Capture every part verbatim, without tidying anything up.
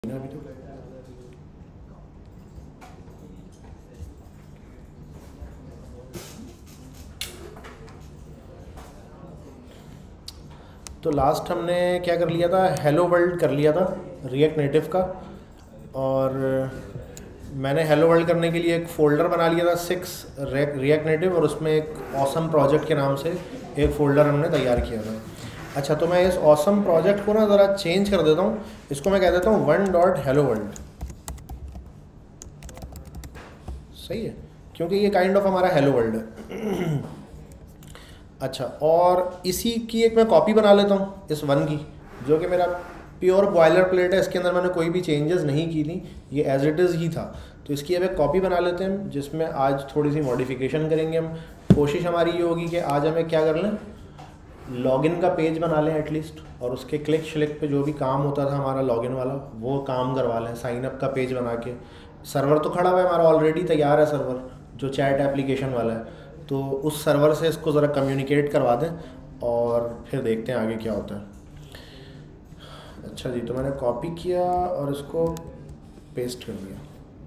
अभी तो तो लास्ट हमने क्या कर लिया था, हेलो वर्ल्ड कर लिया था रिएक्ट नेटिव का। और मैंने हेलो वर्ल्ड करने के लिए एक फ़ोल्डर बना लिया था सिक्स रिएक्ट नेटिव, और उसमें एक ऑसम प्रोजेक्ट के नाम से एक फ़ोल्डर हमने तैयार किया था। अच्छा, तो मैं इस ऑसम प्रोजेक्ट को ना ज़रा चेंज कर देता हूँ। इसको मैं कह देता हूँ वन डॉट हेलो वर्ल्ड। सही है, क्योंकि ये काइंड ऑफ हमारा हेलो वर्ल्ड है। अच्छा, और इसी की एक मैं कॉपी बना लेता हूँ इस वन की, जो कि मेरा प्योर बॉयलर प्लेट है। इसके अंदर मैंने कोई भी चेंजेस नहीं की थी, ये एज इट इज़ ही था। तो इसकी अब एक कॉपी बना लेते हैं, जिसमें आज थोड़ी सी मॉडिफिकेशन करेंगे हम। कोशिश हमारी ये होगी कि आज हमें क्या कर लें, लॉगिन का पेज बना लें एटलीस्ट, और उसके क्लिक श्लिक पे जो भी काम होता था हमारा लॉगिन वाला, वो काम करवा लें। साइन अप का पेज बना के, सर्वर तो खड़ा हुआ है हमारा, ऑलरेडी तैयार है सर्वर जो चैट एप्लीकेशन वाला है, तो उस सर्वर से इसको ज़रा कम्युनिकेट करवा दें और फिर देखते हैं आगे क्या होता है। अच्छा जी, तो मैंने कॉपी किया और इसको पेस्ट कर दिया।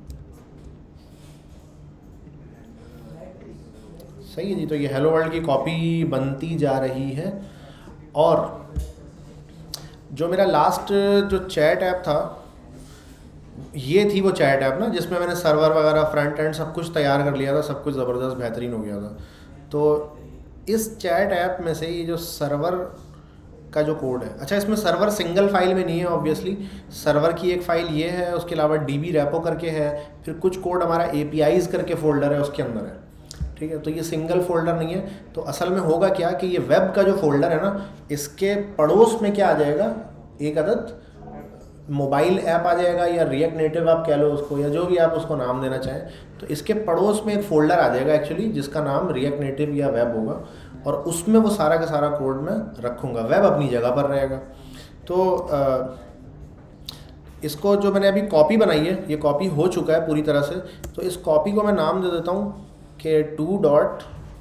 सही है जी, तो ये हेलो वर्ल्ड की कॉपी बनती जा रही है। और जो मेरा लास्ट जो चैट ऐप था, ये थी वो चैट ऐप ना, जिसमें मैंने सर्वर वगैरह फ्रंट एंड सब कुछ तैयार कर लिया था, सब कुछ ज़बरदस्त बेहतरीन हो गया था। तो इस चैट ऐप में से ये जो सर्वर का जो कोड है, अच्छा इसमें सर्वर सिंगल फाइल में नहीं है ऑब्वियसली, सर्वर की एक फ़ाइल ये है, उसके अलावा डी बी रेपो करके है, फिर कुछ कोड हमारा ए पी आईज़ करके फ़ोल्डर है उसके अंदर है। ठीक है, तो ये सिंगल फोल्डर नहीं है। तो असल में होगा क्या कि ये वेब का जो फोल्डर है ना, इसके पड़ोस में क्या आ जाएगा, एक अदद मोबाइल ऐप आ जाएगा, या रिएक्ट नेटिव आप कह लो उसको, या जो भी आप उसको नाम देना चाहें। तो इसके पड़ोस में एक फ़ोल्डर आ जाएगा एक्चुअली, जिसका नाम रिएक्ट नेटिव या वेब होगा, और उसमें वो सारा का सारा कोड मैं रखूँगा। वेब अपनी जगह पर रहेगा। तो आ, इसको जो मैंने अभी कॉपी बनाई है, ये कॉपी हो चुका है पूरी तरह से। तो इस कॉपी को मैं नाम दे देता हूँ कि टू डॉट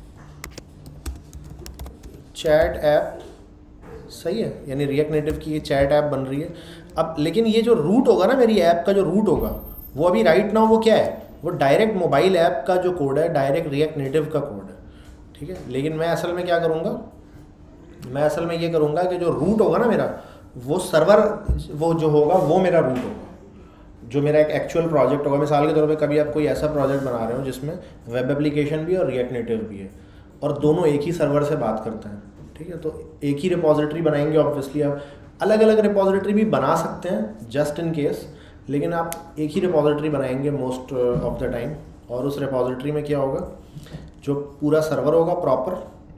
चैट ऐप। सही है, यानी रिएक्ट नेटिव की ये चैट ऐप बन रही है अब। लेकिन ये जो रूट होगा ना, मेरी ऐप का जो रूट होगा, वो अभी राइट नाउ वो क्या है, वो डायरेक्ट मोबाइल ऐप का जो कोड है, डायरेक्ट रिएक्ट नेटिव का कोड है। ठीक है, लेकिन मैं असल में क्या करूँगा, मैं असल में ये करूँगा कि जो रूट होगा ना मेरा, वो सर्वर वो जो होगा वो मेरा रूट होगा, जो मेरा एक एक्चुअल प्रोजेक्ट होगा। मिसाल के तौर पे कभी आप कोई ऐसा प्रोजेक्ट बना रहे हो जिसमें वेब एप्लीकेशन भी और रिएक्ट नेटिव भी है, और दोनों एक ही सर्वर से बात करते हैं। ठीक है, तो एक ही रिपोजिटरी बनाएंगे। ऑब्वियसली आप अलग अलग रिपोजिटरी भी बना सकते हैं जस्ट इन केस, लेकिन आप एक ही रिपोजिटरी बनाएंगे मोस्ट ऑफ द टाइम। और उस रिपोजिटरी में क्या होगा, जो पूरा सर्वर होगा प्रॉपर।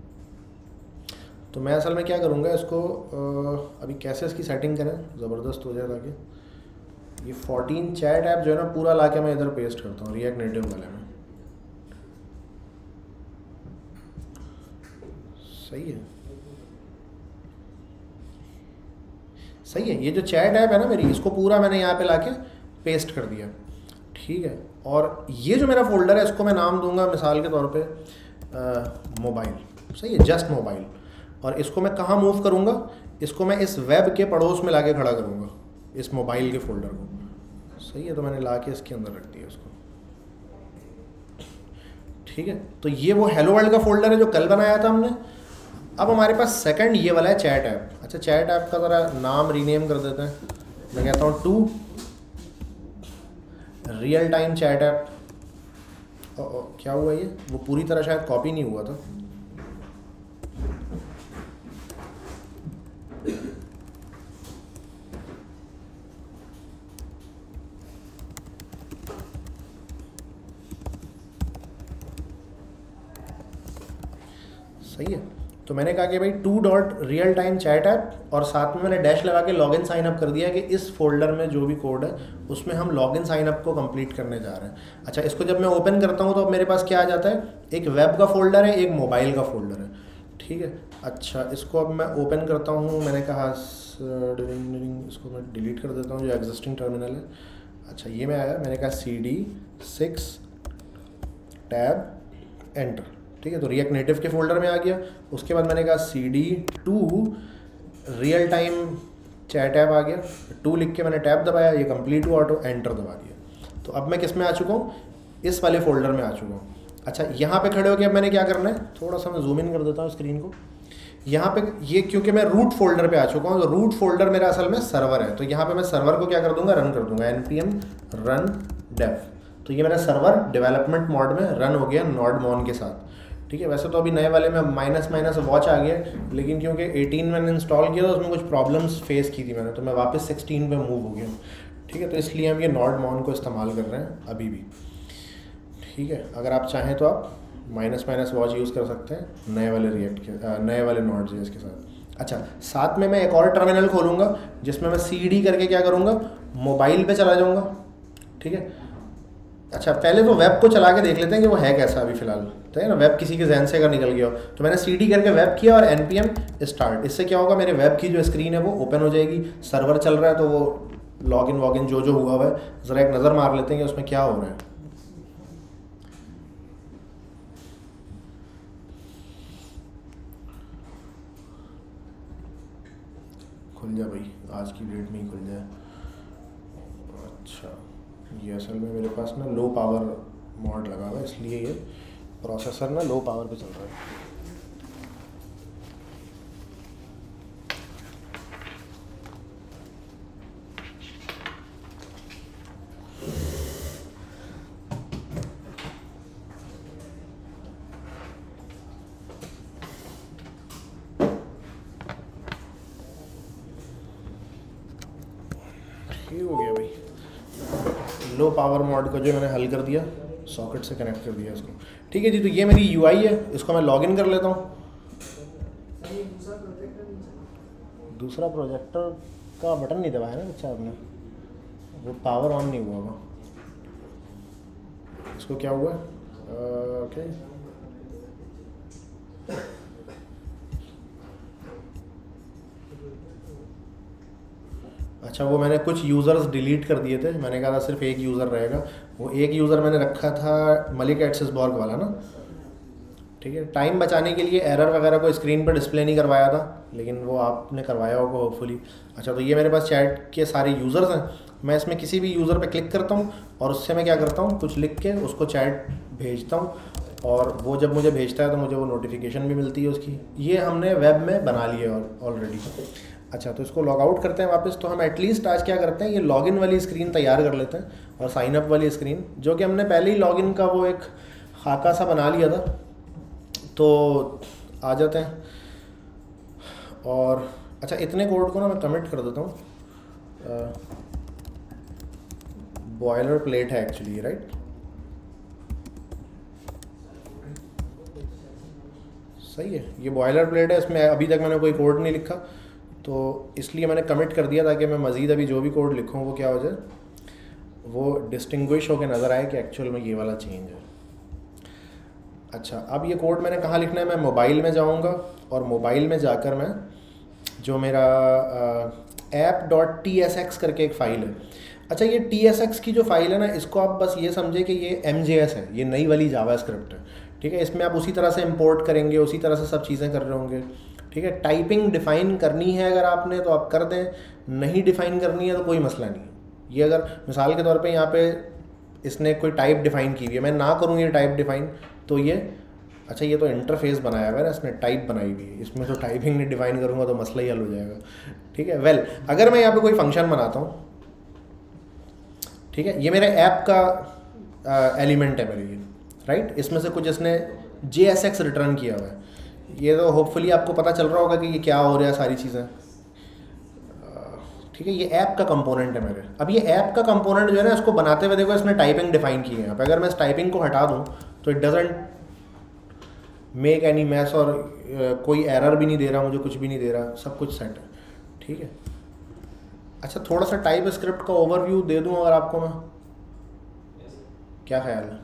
तो मैं असल में क्या करूँगा, इसको अभी कैसे इसकी सेटिंग करें ज़बरदस्त हो जाए, ताकि ये फोर्टीन चैट ऐप जो है ना, पूरा ला के मैं इधर पेस्ट करता हूँ रिएक्ट नेटिव वाले में। सही है, सही है। ये जो चैट ऐप है ना मेरी, इसको पूरा मैंने यहाँ पे लाके पेस्ट कर दिया। ठीक है, और ये जो मेरा फोल्डर है, इसको मैं नाम दूंगा मिसाल के तौर पे मोबाइल। सही है, जस्ट मोबाइल। और इसको मैं कहाँ मूव करूँगा, इसको मैं इस वेब के पड़ोस में लाके खड़ा करूँगा, इस मोबाइल के फोल्डर को। सही है, तो मैंने ला के इसके अंदर रख दिया इसको। ठीक है, तो ये वो हेलो वर्ल्ड का फोल्डर है जो कल बनाया था हमने। अब हमारे पास सेकंड ये वाला है चैट ऐप। अच्छा, चैट ऐप का ज़रा नाम रीनेम कर देते हैं। मैं कहता हूँ two real time chat app. क्या हुआ, ये वो पूरी तरह शायद कॉपी नहीं हुआ था। सही है, तो मैंने कहा कि भाई two dot real time chat app, और साथ में मैंने डैश लगा के लॉगिन साइन अप कर दिया कि इस फोल्डर में जो भी कोड है उसमें हम लॉगिन साइन अप को कंप्लीट करने जा रहे हैं। अच्छा, इसको जब मैं ओपन करता हूँ तो अब मेरे पास क्या आ जाता है, एक वेब का फोल्डर है, एक मोबाइल का फोल्डर है। ठीक है, अच्छा इसको अब मैं ओपन करता हूँ। मैंने कहा इसको मैं डिलीट कर देता हूँ जो एग्जिस्टिंग टर्मिनल है। अच्छा, ये मैं आया, मैंने कहा C D six tab enter. ठीक है, तो रिएक्ट नेटिव के फोल्डर में आ गया। उसके बाद मैंने कहा C D two real time chat app आ गया, टू लिख के मैंने टैब दबाया, ये कंप्लीट हुआ ऑटो, एंटर दबा दिया। तो अब मैं किस में आ चुका हूँ, इस वाले फोल्डर में आ चुका हूँ। अच्छा यहाँ पे खड़े हो के अब मैंने क्या करना है, थोड़ा सा मैं जूम इन कर देता हूँ स्क्रीन को। यहाँ पे ये क्योंकि मैं रूट फोल्डर पे आ चुका हूँ, तो रूट फोल्डर मेरा असल में सर्वर है, तो यहाँ पे मैं सर्वर को क्या कर दूंगा, रन कर दूंगा, N P M run dev. तो ये मेरा सर्वर डेवलपमेंट मोड में रन हो गया नॉड मॉन के साथ। ठीक है, वैसे तो अभी नए वाले में माइनस माइनस वॉच आ गया, लेकिन क्योंकि एटीन मैंने इंस्टॉल किया तो उसमें कुछ प्रॉब्लम्स फेस की थी मैंने, तो मैं वापस सिक्सटीन पे मूव हो गया। ठीक है, तो इसलिए हम ये नॉड मॉन को इस्तेमाल कर रहे हैं अभी भी। ठीक है, अगर आप चाहें तो आप माइनस माइनस वॉच यूज़ कर सकते हैं नए वाले रिएक्ट के नए वाले नॉट जेएस के साथ। अच्छा, साथ में मैं एक और टर्मिनल खोलूँगा जिसमें मैं सी डी करके क्या करूँगा, मोबाइल पे चला जाऊँगा। ठीक है, अच्छा पहले तो वेब को चला के देख लेते हैं कि वो है कैसा अभी फ़िलहाल, तो है ना, वेब किसी के जहन से अगर निकल गया हो। तो मैंने सी डी करके वेब किया और एन पी एम स्टार्ट। इससे क्या होगा, मेरे वेब की जो स्क्रीन है वो ओपन हो जाएगी, सर्वर चल रहा है तो वो लॉग इन वॉग इन जो जो हुआ हुआ है ज़रा एक नज़र मार लेते हैं कि उसमें क्या हो रहा है। खुल जाए भाई, आज की डेट में ही खुल जाए। अच्छा, ये असल में मेरे पास ना लो पावर मॉड लगा हुआ है, इसलिए ये प्रोसेसर ना लो पावर पे चल रहा है। ठीक हो गया भाई, लो पावर मॉड को जो मैंने हल कर दिया, सॉकेट से कनेक्ट कर दिया इसको। ठीक है जी, तो ये मेरी यूआई है, इसको मैं लॉगिन कर लेता हूँ। दूसरा प्रोजेक्टर का बटन नहीं दबाया ना बच्चा आपने, वो पावर ऑन नहीं हुआ होगा। इसको क्या हुआ, ओके अच्छा, वो मैंने कुछ यूज़र्स डिलीट कर दिए थे, मैंने कहा था सिर्फ एक यूज़र रहेगा, वो एक यूज़र मैंने रखा था मलिक एटसिसबॉर्ग वाला ना। ठीक है, टाइम बचाने के लिए एरर वगैरह को स्क्रीन पर डिस्प्ले नहीं करवाया था, लेकिन वो आपने करवाया होगा होपफुली। अच्छा, तो ये मेरे पास चैट के सारे यूज़र्स हैं, मैं इसमें किसी भी यूज़र पे क्लिक करता हूँ और उससे मैं क्या करता हूँ, कुछ लिख के उसको चैट भेजता हूँ, और वो जब मुझे भेजता है तो मुझे वो नोटिफिकेशन भी मिलती है उसकी। ये हमने वेब में बना लिया ऑलरेडी। अच्छा, तो इसको लॉग आउट करते हैं वापस। तो हम एटलीस्ट आज क्या करते हैं, ये लॉगिन वाली स्क्रीन तैयार कर लेते हैं और साइन अप वाली स्क्रीन, जो कि हमने पहले ही लॉगिन का वो एक खाका सा बना लिया था। तो आ जाते हैं और अच्छा, इतने कोड को ना मैं कमिट कर देता हूँ। बॉयलर प्लेट है एक्चुअली, राइट, सही है, ये बॉयलर प्लेट है, इसमें अभी तक मैंने कोई कोड नहीं लिखा, तो इसलिए मैंने कमिट कर दिया ताकि मैं मज़ीद अभी जो भी कोड लिखूँ वो क्या हो जाए, वो डिस्टिंग्विश होकर नज़र आए कि एक्चुअल में ये वाला चेंज है। अच्छा, अब ये कोड मैंने कहाँ लिखना है, मैं मोबाइल में जाऊँगा और मोबाइल में जाकर मैं जो मेरा app dot T S X करके एक फ़ाइल है। अच्छा, ये टी एस एक्स की जो फाइल है ना, इसको आप बस ये समझे कि ये एम जे एस है, ये नई वाली जावा स्क्रिप्ट है। ठीक है, इसमें आप उसी तरह से इंपोर्ट करेंगे, उसी तरह से सब चीज़ें कर रहे होंगे। ठीक है, टाइपिंग डिफ़ाइन करनी है अगर आपने तो आप कर दें, नहीं डिफ़ाइन करनी है तो कोई मसला नहीं है। ये अगर मिसाल के तौर पे यहाँ पे इसने कोई टाइप डिफ़ाइन की हुई है, मैं ना करूँ ये टाइप डिफ़ाइन, तो ये अच्छा, ये तो इंटरफेस बनाया हुआ है ना इसने, टाइप बनाई हुई है, इसमें तो टाइपिंग नहीं डिफ़ाइन करूँगा तो मसला ही हल हो जाएगा। ठीक है, वेल अगर मैं यहाँ पर कोई फंक्शन बनाता हूँ, ठीक है, ये मेरे ऐप का एलिमेंट है मेरे लिए, राइट, इसमें से कुछ इसने जे एस एक्स रिटर्न किया हुआ है। ये तो होपफुली आपको पता चल रहा होगा कि ये क्या हो रहा है सारी चीज़ें। ठीक है, ये ऐप का कंपोनेंट है मेरे। अब ये ऐप का कंपोनेंट जो है ना, इसको बनाते हुए देखो इसने टाइपिंग डिफाइन की है यहाँ पे। अगर मैं इस टाइपिंग को हटा दूँ तो it doesn't make any mess, और uh, कोई एरर भी नहीं दे रहा मुझे, कुछ भी नहीं दे रहा, सब कुछ सेट है। ठीक है, अच्छा थोड़ा सा टाइप स्क्रिप्ट का ओवरव्यू दे दूँ अगर आपको मैं, क्या ख्याल है?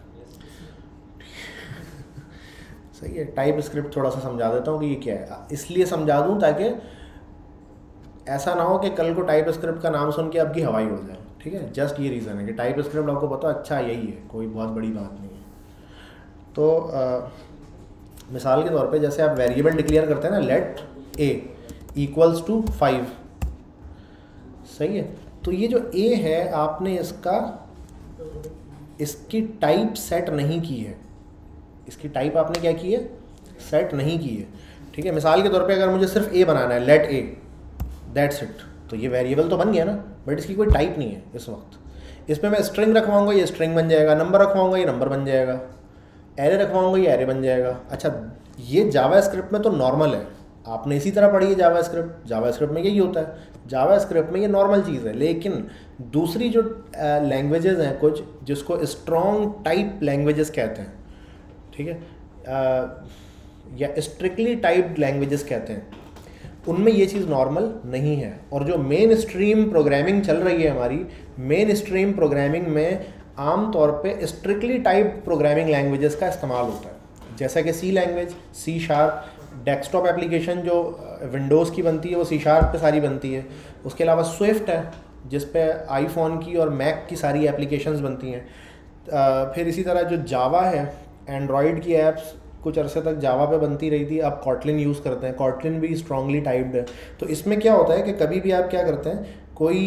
सही है, टाइप स्क्रिप्ट थोड़ा सा समझा देता हूँ कि ये क्या है, इसलिए समझा दूँ ताकि ऐसा ना हो कि कल को टाइप स्क्रिप्ट का नाम सुन के आपकी हवाई हो जाए। ठीक है, जस्ट ये रीज़न है कि टाइप स्क्रिप्ट आपको पता अच्छा यही है, कोई बहुत बड़ी बात नहीं है। तो आ, मिसाल के तौर पे जैसे आप वेरिएबल डिक्लेयर करते हैं ना, let A equals to five, सही है। तो ये जो ए है आपने इसका इसकी टाइप सेट नहीं की है, इसकी टाइप आपने क्या की है, सेट नहीं की है। ठीक है, मिसाल के तौर पे अगर मुझे सिर्फ ए बनाना है, लेट ए, दैट्स इट, तो ये वेरिएबल तो बन गया ना, बट इसकी कोई टाइप नहीं है इस वक्त। इसमें मैं स्ट्रिंग रखवाऊंगा, ये स्ट्रिंग बन जाएगा, नंबर रखवाऊंगा, ये नंबर बन जाएगा, एरे रखवाऊंगा, ये एरे बन जाएगा। अच्छा, ये जावास्क्रिप्ट में तो नॉर्मल है, आपने इसी तरह पढ़ी है जावास्क्रिप्ट, जावास्क्रिप्ट में यही होता है, जावास्क्रिप्ट में ये नॉर्मल चीज़ है। लेकिन दूसरी जो लैंग्वेजेस हैं कुछ, जिसको स्ट्रॉन्ग टाइप लैंग्वेजेस कहते हैं, ठीक है, uh, या स्ट्रिक्टली टाइप्ड लैंग्वेजेस कहते हैं, उनमें ये चीज़ नॉर्मल नहीं है। और जो मेन स्ट्रीम प्रोग्रामिंग चल रही है हमारी, मेन स्ट्रीम प्रोग्रामिंग में आम तौर पे स्ट्रिक्टली टाइप्ड प्रोग्रामिंग लैंग्वेजेस का इस्तेमाल होता है, जैसा कि C language, C sharp, desktop application जो विंडोज़ की बनती है वो सी शार्प पे सारी बनती है। उसके अलावा स्विफ्ट है जिस पे आईफोन की और मैक की सारी एप्लीकेशंस बनती हैं। फिर इसी तरह जो जावा है, एंड्रॉयड की ऐप्स कुछ अरसे तक जावा पे बनती रही थी, अब कॉटलिन यूज़ करते हैं, कॉटलिन भी स्ट्रांगली टाइप्ड है। तो इसमें क्या होता है कि कभी भी आप क्या करते हैं, कोई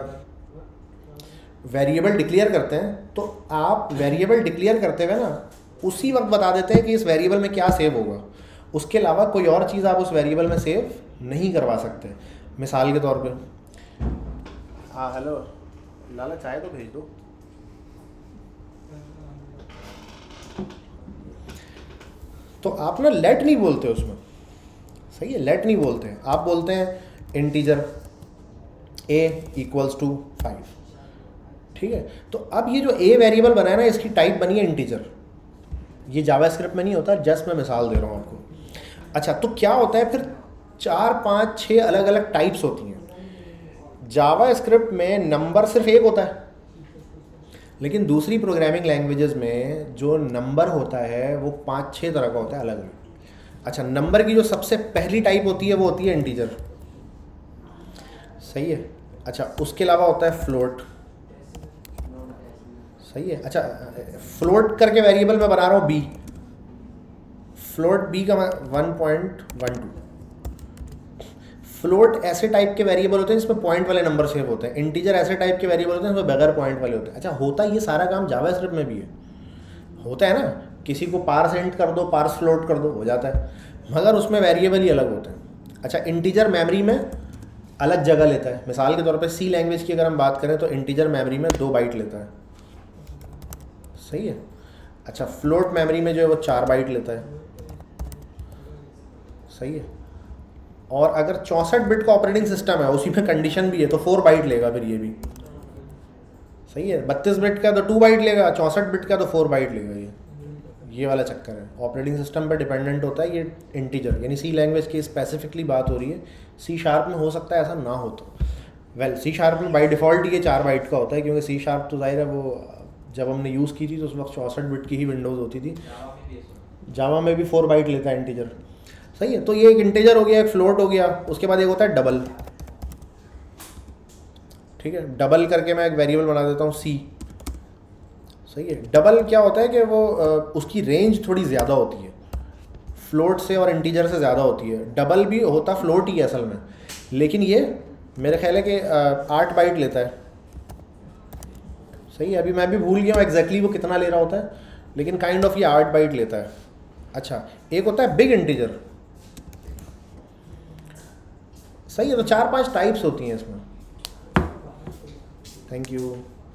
वेरिएबल डिक्लेयर करते हैं, तो आप वेरिएबल डिक्लेयर करते हुए ना उसी वक्त बता देते हैं कि इस वेरिएबल में क्या सेव होगा, उसके अलावा कोई और चीज़ आप उस वेरिएबल में सेव नहीं करवा सकते। मिसाल के तौर पे, हाँ हेलो लाला, चाय तो भेज दो। तो आप ना लेट नहीं बोलते उसमें, सही है, लेट नहीं बोलते, आप बोलते हैं integer A equals to five. ठीक है, तो अब ये जो ए वेरिएबल बना है ना, इसकी टाइप बनी है इंटीजर। ये जावास्क्रिप्ट में नहीं होता, जस्ट मैं मिसाल दे रहा हूँ आपको। अच्छा, तो क्या होता है फिर, चार पाँच छः अलग अलग टाइप्स होती हैं। जावास्क्रिप्ट में नंबर सिर्फ एक होता है, लेकिन दूसरी प्रोग्रामिंग लैंग्वेजेस में जो नंबर होता है वो पाँच छः तरह का होता है, अलग अलग। अच्छा, नंबर की जो सबसे पहली टाइप होती है वो होती है इंटीजर, सही है। अच्छा, उसके अलावा होता है फ्लोट, सही है। अच्छा, फ्लोट करके वेरिएबल मैं बना रहा हूँ बी, फ्लोट बी का one point one two. Float ऐसे टाइप के वेरिएबल होते हैं जिसमें पॉइंट वाले नंबर सेव होते हैं, इंटीजर ऐसे टाइप के वेरिएबल होते हैं जिसमें बगैर पॉइंट वाले होते हैं। अच्छा, होता ये सारा काम जावास्क्रिप्ट में भी है, होता है ना, किसी को पार्स इंट कर दो, पार्स फ्लोट कर दो, हो जाता है, मगर उसमें वेरिएबल ही अलग होते हैं। अच्छा, इंटीजर मेमोरी में अलग जगह लेता है। मिसाल के तौर पर सी लैंग्वेज की अगर हम बात करें तो इंटीजर मेमोरी में दो बाइट लेता है, सही है। अच्छा, फ्लोट मेमोरी में जो है वो चार बाइट लेता है, सही है। और अगर चौंसठ बिट का ऑपरेटिंग सिस्टम है, उसी में कंडीशन भी है, तो फोर बाइट लेगा फिर ये भी, सही है। बत्तीस बिट का तो टू बाइट लेगा, चौंसठ बिट का तो फोर बाइट लेगा। ये ये वाला चक्कर है, ऑपरेटिंग सिस्टम पर डिपेंडेंट होता है ये इंटीजर, यानी सी लैंग्वेज की स्पेसिफिकली बात हो रही है। सी शार्प में हो सकता है ऐसा ना हो, तो वेल सी शार्प में बाई डिफ़ॉल्ट ये चार बाइट का होता है, क्योंकि सी शार्प तो जाहिर है वो जब हमने यूज़ की थी तो उस वक्त चौंसठ बिट की ही विंडोज़ होती थी। जावा में भी फोर बाइट लेता है इंटीजर, सही है। तो ये एक इंटीजर हो गया, एक फ्लोट हो गया, उसके बाद एक होता है डबल। ठीक है, डबल करके मैं एक वेरिएबल बना देता हूँ सी, सही है। डबल क्या होता है कि वो उसकी रेंज थोड़ी ज़्यादा होती है, फ्लोट से और इंटीजर से ज़्यादा होती है। डबल भी होता फ्लोट ही है असल में, लेकिन ये मेरे ख्याल है कि आठ बाइट लेता है, सही है। अभी मैं भी भूल गया हूँ एग्जैक्टली वो कितना ले रहा होता है, लेकिन काइंड ऑफ ये आठ बाइट लेता है। अच्छा, एक होता है बिग इंटीजर, सही है। तो चार पांच टाइप्स होती हैं इसमें। Thank you.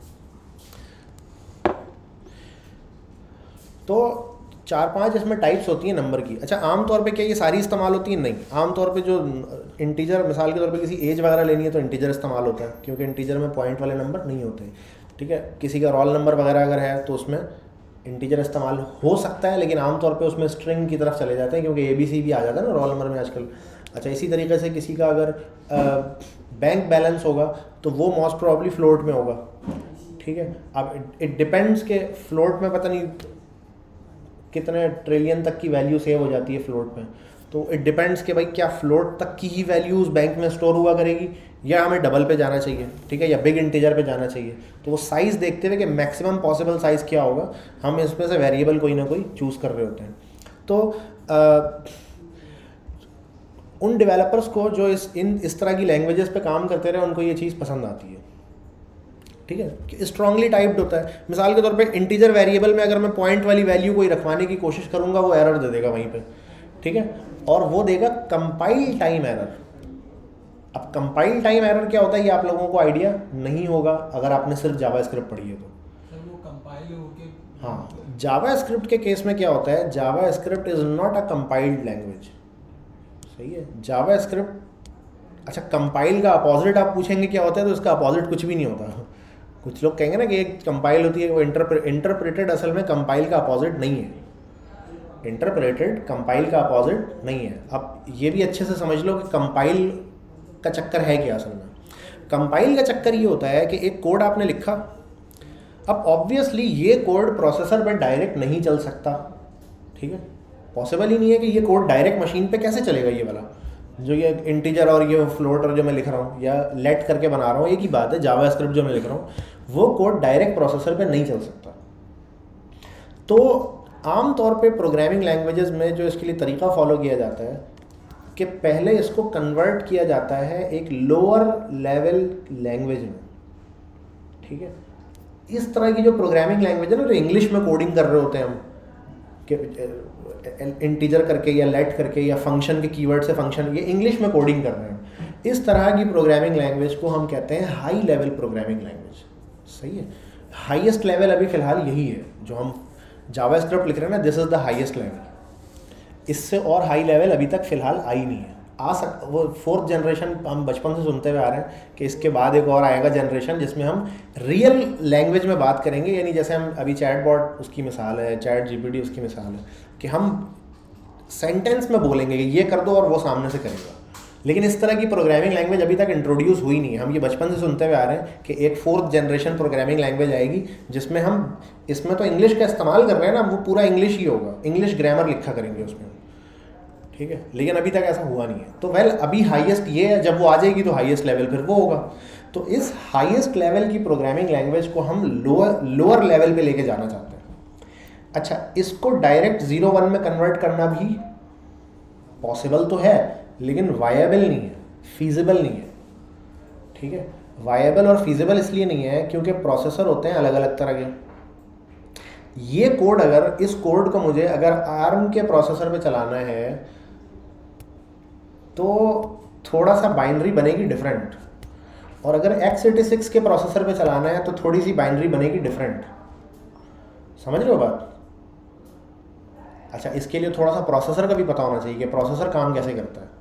तो चार पांच इसमें टाइप्स होती हैं नंबर की। अच्छा, आमतौर पे क्या ये सारी इस्तेमाल होती है? नहीं, आमतौर पे जो इंटीजर, मिसाल के तौर पे किसी एज वगैरह लेनी है तो इंटीजर इस्तेमाल होता है, क्योंकि इंटीजर में पॉइंट वाले नंबर नहीं होते। ठीक है, किसी का रोल नंबर वगैरह अगर है तो उसमें इंटीजर इस्तेमाल हो सकता है, लेकिन आमतौर पे उसमें स्ट्रिंग की तरफ चले जाते हैं, क्योंकि ए बी सी भी आ जाता है ना रोल नंबर में आजकल। अच्छा, इसी तरीके से किसी का अगर बैंक बैलेंस होगा तो वो मोस्ट प्रोबेबली फ्लोट में होगा। ठीक है, अब इट डिपेंड्स के फ्लोट में पता नहीं कितने ट्रिलियन तक की वैल्यू सेव हो जाती है फ्लोट में, तो इट डिपेंड्स कि भाई क्या फ्लोट तक की ही वैल्यू उस बैंक में स्टोर हुआ करेगी या हमें डबल पे जाना चाहिए, ठीक है, या बिग इंटीजर पे जाना चाहिए। तो वो साइज़ देखते हुए कि मैक्सिमम पॉसिबल साइज़ क्या होगा, हम इसमें से वेरिएबल कोई ना कोई चूज़ कर रहे होते हैं। तो उन डेवलपर्स को जो इस इन इस तरह की लैंग्वेजेस पे काम करते रहे उनको ये चीज़ पसंद आती है, ठीक है, कि स्ट्रांगली टाइप्ड होता है। मिसाल के तौर पे इंटीजर वेरिएबल में अगर मैं पॉइंट वाली वैल्यू कोई रखवाने की कोशिश करूँगा वो एरर दे देगा वहीं पे, ठीक है, और वो देगा कंपाइल टाइम एरर। अब कंपाइल टाइम एरर क्या होता है ये आप लोगों को आइडिया नहीं होगा अगर आपने सिर्फ जावास्क्रिप्ट पढ़ी है तो। सर वो कंपाइल होके, हाँ, जावास्क्रिप्ट के केस में क्या होता है, JavaScript is not a compiled language, सही है। जावास्क्रिप्ट, अच्छा कंपाइल का अपोजिट आप पूछेंगे क्या होता है तो इसका अपोजिट कुछ भी नहीं होता। कुछ लोग कहेंगे ना कि एक कंपाइल होती है वो इंटरप्रे इंटरप्रेटेड, असल में कंपाइल का अपोजिट नहीं है। इंटरप्रेटेड कंपाइल का अपोजिट नहीं है। अब ये भी अच्छे से समझ लो कि कंपाइल का चक्कर है क्या। असल में कंपाइल का चक्कर ये होता है कि एक कोड आपने लिखा, अब ऑब्वियसली ये कोड प्रोसेसर पे डायरेक्ट नहीं चल सकता, ठीक है, पॉसिबल ही नहीं है कि ये कोड डायरेक्ट मशीन पे कैसे चलेगा। ये वाला जो ये इंटीजर और ये फ्लोट और जो मैं लिख रहा हूँ या लेट करके बना रहा हूँ एक ही बात है, जावास्क्रिप्ट जो मैं लिख रहा हूँ वो कोड डायरेक्ट प्रोसेसर पे नहीं चल सकता। तो आम तौर पे प्रोग्रामिंग लैंग्वेजेस में जो इसके लिए तरीका फॉलो किया जाता है कि पहले इसको कन्वर्ट किया जाता है एक लोअर लेवल लैंग्वेज में, ठीक है। इस तरह की जो प्रोग्रामिंग लैंग्वेज है ना, जो इंग्लिश में कोडिंग कर रहे होते हैं हम कि इंटीजर करके या लेट करके या फंक्शन के कीवर्ड से फंक्शन, ये इंग्लिश में कोडिंग कर रहे हैं, इस तरह की प्रोग्रामिंग लैंग्वेज को हम कहते हैं हाई लेवल प्रोग्रामिंग लैंग्वेज, सही है। हाईएस्ट लेवल अभी फ़िलहाल यही है जो हम जावास्क्रिप्ट लिख रहे हैं ना, this is the highest level. इससे और हाई लेवल अभी तक फ़िलहाल आई नहीं है। आ सक वो फोर्थ जनरेशन हम बचपन से सुनते हुए आ रहे हैं कि इसके बाद एक और आएगा जनरेशन जिसमें हम रियल लैंग्वेज में बात करेंगे, यानी जैसे हम अभी चैट बॉट उसकी मिसाल है, चैट जीपीटी उसकी मिसाल है कि हम सेंटेंस में बोलेंगे कि ये कर दो और वो सामने से करेगा। लेकिन इस तरह की प्रोग्रामिंग लैंग्वेज अभी तक इंट्रोड्यूस हुई नहीं है। हम ये बचपन से सुनते हुए आ रहे हैं कि एक फोर्थ जनरेशन प्रोग्रामिंग लैंग्वेज आएगी जिसमें हम, इसमें तो इंग्लिश का इस्तेमाल कर रहे हैं ना, वो पूरा इंग्लिश ही होगा, इंग्लिश ग्रामर लिखा करेंगे उसमें, ठीक है, लेकिन अभी तक ऐसा हुआ नहीं है। तो वेल अभी हाईएस्ट ये है, जब वो आ जाएगी तो हाईएस्ट लेवल फिर वो होगा। तो इस हाईएस्ट लेवल की प्रोग्रामिंग लैंग्वेज को हम लोअर लोअर लेवल पे लेके जाना चाहते हैं। अच्छा, इसको डायरेक्ट जीरो वन में कन्वर्ट करना भी पॉसिबल तो है लेकिन वायबल नहीं है, फीजिबल नहीं है, ठीक है। वायबल और फीजिबल इसलिए नहीं है क्योंकि प्रोसेसर होते हैं अलग अलग तरह के। ये कोड, अगर इस कोड को मुझे अगर आर्म के प्रोसेसर पे चलाना है तो थोड़ा सा बाइनरी बनेगी डिफरेंट, और अगर एक्स एटी सिक्स के प्रोसेसर पे चलाना है तो थोड़ी सी बाइनरी बनेगी डिफरेंट। समझ रहे हो बात? अच्छा, इसके लिए थोड़ा सा प्रोसेसर का भी पता होना चाहिए कि प्रोसेसर काम कैसे करता है।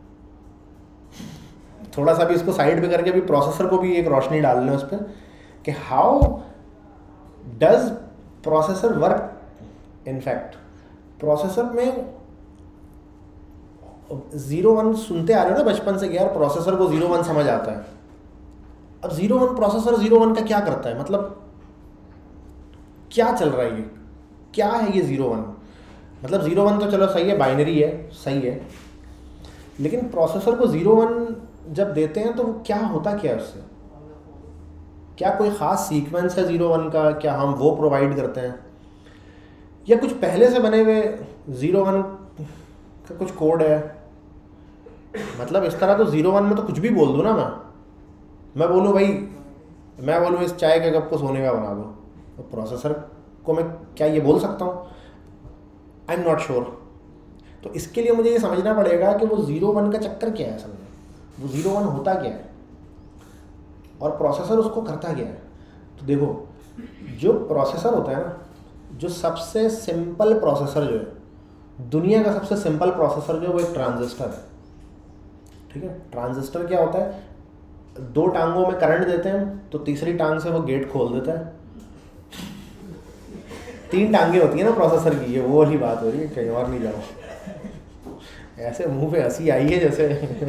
थोड़ा सा भी इसको साइड पे करके भी प्रोसेसर को भी एक रोशनी डाल लें उस पर कि how does processor work. In fact processor में जीरो वन सुनते आ रहे हो ना बचपन से, यार प्रोसेसर को जीरो वन समझ आता है। अब zero one processor zero one का क्या करता है, मतलब क्या चल रहा है, ये क्या है ये जीरो वन? मतलब जीरो वन तो चलो सही है, बाइनरी है, सही है, लेकिन प्रोसेसर को जीरो वन जब देते हैं तो क्या होता क्या है उससे? क्या कोई ख़ास सीक्वेंस है जीरो वन का, क्या हम वो प्रोवाइड करते हैं, या कुछ पहले से बने हुए जीरो वन का कुछ कोड है? मतलब इस तरह तो जीरो वन में तो कुछ भी बोल दूँ ना, मैं मैं बोलूँ भाई, मैं बोलूँ इस चाय के कप को सोने का बना दो, तो प्रोसेसर को मैं क्या ये बोल सकता हूँ? I am not sure. तो इसके लिए मुझे ये समझना पड़ेगा कि वो ज़ीरो वन का चक्कर क्या है, असल में वो ज़ीरो वन होता क्या है और प्रोसेसर उसको करता क्या है। तो देखो, जो प्रोसेसर होता है ना, जो सबसे सिंपल प्रोसेसर जो है, दुनिया का सबसे सिंपल प्रोसेसर जो है वो एक ट्रांजिस्टर है, ठीक है। ट्रांजिस्टर क्या होता है, दो टांगों में करंट देते हैं तो तीसरी टांग से वो गेट खोल देता है। तीन टांगे होती है ना प्रोसेसर की, ये वो वाली बात हो रही है, कहीं और नहीं जाओ। ऐसे मुंह पे हंसी आई है जैसे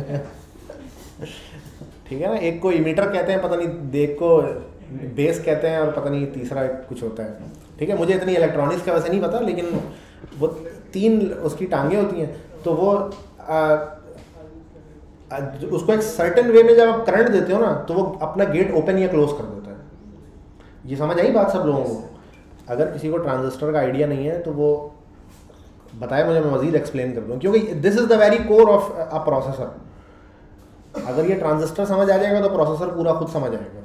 ठीक है ना। एक को इमीटर कहते हैं, पता नहीं, एक को बेस कहते हैं, और पता नहीं तीसरा कुछ होता है, ठीक है। मुझे इतनी इलेक्ट्रॉनिक्स का वैसे नहीं पता, लेकिन वो तीन उसकी टांगे होती हैं, तो वो आ, आ, उसको एक सर्टेन वे में जब आप करंट देते हो ना तो वो अपना गेट ओपन या क्लोज कर देता है। ये समझ आई बात सब लोगों को? अगर किसी को ट्रांजिस्टर का आइडिया नहीं है तो वो बताए मुझे, मैं मज़ीद एक्सप्लेन कर दूँ, क्योंकि this is the very core of a processor. अगर ये ट्रांजिस्टर समझ आ जाएगा तो प्रोसेसर पूरा खुद समझ आएगा।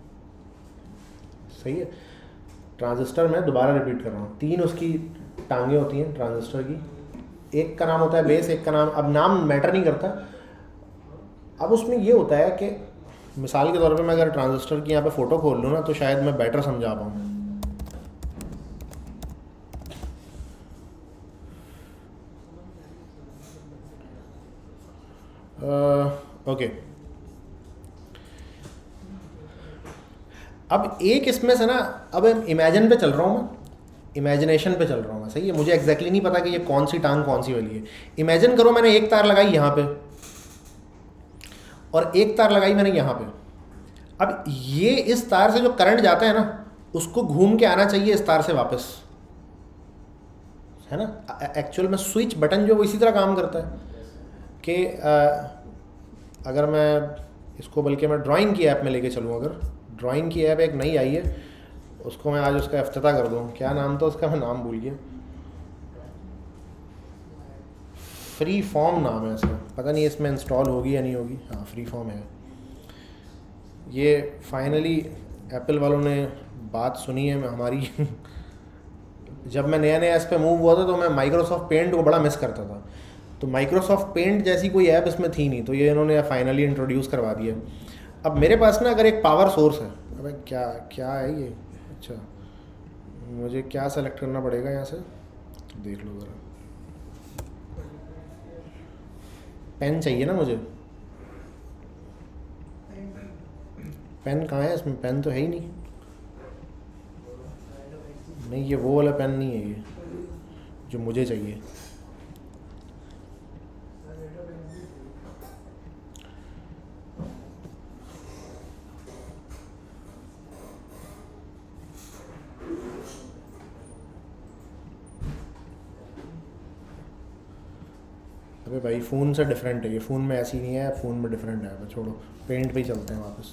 सही है। ट्रांजिस्टर में दोबारा रिपीट कर रहा हूँ, तीन उसकी टांगें होती हैं ट्रांजिस्टर की। एक का नाम होता है बेस, एक का नाम, अब नाम मैटर नहीं करता। अब उसमें ये होता है कि मिसाल के तौर पे मैं अगर ट्रांजिस्टर की यहाँ पे फ़ोटो खोल लूँ ना तो शायद मैं बेटर समझा पाऊँ। Okay uh, okay. अब एक इसमें से ना, अब इमेजिन पे चल रहा हूँ मैं, इमेजिनेशन पे चल रहा हूँ मैं। सही है, मुझे एग्जैक्टली exactly नहीं पता कि ये कौन सी टांग कौन सी वाली है। इमेजिन करो मैंने एक तार लगाई यहाँ पे और एक तार लगाई मैंने यहाँ पे। अब ये इस तार से जो करंट जाता है ना उसको घूम के आना चाहिए इस तार से वापस, है ना। एक्चुअल में स्विच बटन जो वो इसी तरह काम करता है कि अगर मैं इसको, बल्कि मैं ड्राइंग की ऐप में लेके चलूँ, अगर ड्राइंग की ऐप एक नई आई है, उसको मैं आज उसका इफ्तिताह कर दूँ। क्या नाम था उसका, मैं नाम भूल गया। फ्री फॉर्म नाम है इसका, पता नहीं इसमें इंस्टॉल होगी या नहीं होगी। हाँ, फ्री फॉर्म है। ये फाइनली एप्पल वालों ने बात सुनी है मैं हमारी जब मैं नया नया इस पर मूव हुआ था तो मैं माइक्रोसॉफ्ट पेंट को बड़ा मिस करता था, तो माइक्रोसॉफ्ट पेंट जैसी कोई ऐप इसमें थी नहीं, तो ये इन्होंने फाइनली इंट्रोड्यूस करवा दिया। अब मेरे पास ना अगर एक पावर सोर्स है, अबे क्या क्या है ये, अच्छा मुझे क्या सेलेक्ट करना पड़ेगा यहाँ से, देख लो ज़रा। पेन चाहिए ना मुझे, पेन कहाँ है इसमें, पेन तो है ही नहीं। नहीं, ये वो वाला पेन नहीं है ये जो मुझे चाहिए। अबे भाई फ़ोन से डिफरेंट है ये, फ़ोन में ऐसी नहीं है, फ़ोन में डिफरेंट है। अब छोड़ो, पेंट पे ही चलते हैं वापस।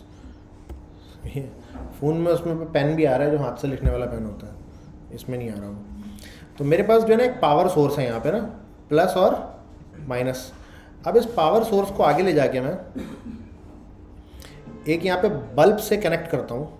फ़ोन में उसमें पेन भी आ रहा है जो हाथ से लिखने वाला पेन होता है, इसमें नहीं आ रहा वो। तो मेरे पास जो है ना एक पावर सोर्स है यहाँ पे ना, प्लस और माइनस। अब इस पावर सोर्स को आगे ले जाके मैं एक यहाँ पे बल्ब से कनेक्ट करता हूँ।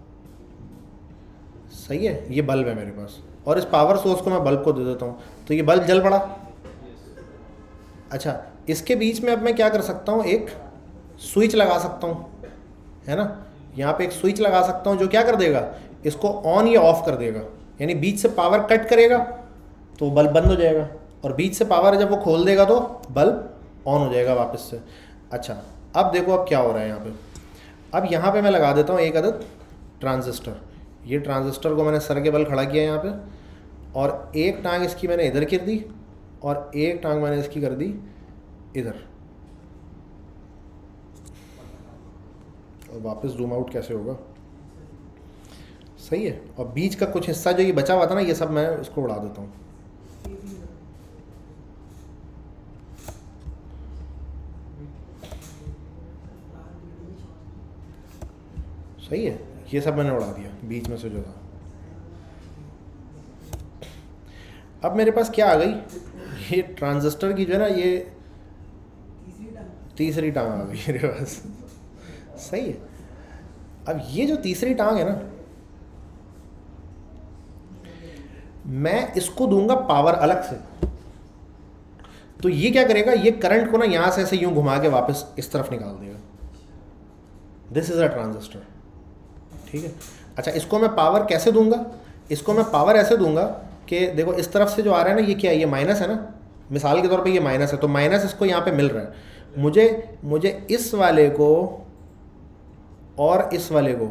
सही है, ये बल्ब है मेरे पास, और इस पावर सोर्स को मैं बल्ब को दे देता हूँ, तो ये बल्ब जल पड़ा। अच्छा, इसके बीच में अब मैं क्या कर सकता हूँ, एक स्विच लगा सकता हूँ, है ना। यहाँ पे एक स्विच लगा सकता हूँ जो क्या कर देगा, इसको ऑन या ऑफ कर देगा। यानी बीच से पावर कट करेगा तो बल्ब बंद हो जाएगा, और बीच से पावर जब वो खोल देगा तो बल्ब ऑन हो जाएगा वापस से। अच्छा, अब देखो अब क्या हो रहा है यहाँ पे। अब यहाँ पे मैं लगा देता हूँ एक अदद ट्रांजिस्टर। ये ट्रांजिस्टर को मैंने सर के बल खड़ा किया यहाँ पे, और एक टांग इसकी मैंने इधर कर दी और एक टांग मैंने इसकी कर दी इधर। और वापस जूम आउट कैसे होगा, सही है। और बीच का कुछ हिस्सा जो ये बचा हुआ था ना, ये सब मैं इसको उड़ा देता हूँ। सही है, ये सब मैंने उड़ा दिया बीच में से जो था। अब मेरे पास क्या आ गई, ये ट्रांजिस्टर की जो है ना ये तीसरी टांग आ गई मेरे पास। सही है। अब ये जो तीसरी टांग है ना, मैं इसको दूंगा पावर अलग से, तो ये क्या करेगा, ये करंट को ना यहां से ऐसे यूं घुमा के वापस इस तरफ निकाल देगा। दिस इज अ ट्रांजिस्टर, ठीक है। अच्छा, इसको मैं पावर कैसे दूंगा, इसको मैं पावर ऐसे दूंगा कि देखो इस तरफ से जो आ रहा है ना, ये क्या है, ये माइनस है ना, मिसाल के तौर पे ये माइनस है, तो माइनस इसको यहाँ पे मिल रहा है। मुझे मुझे इस वाले को और इस वाले को,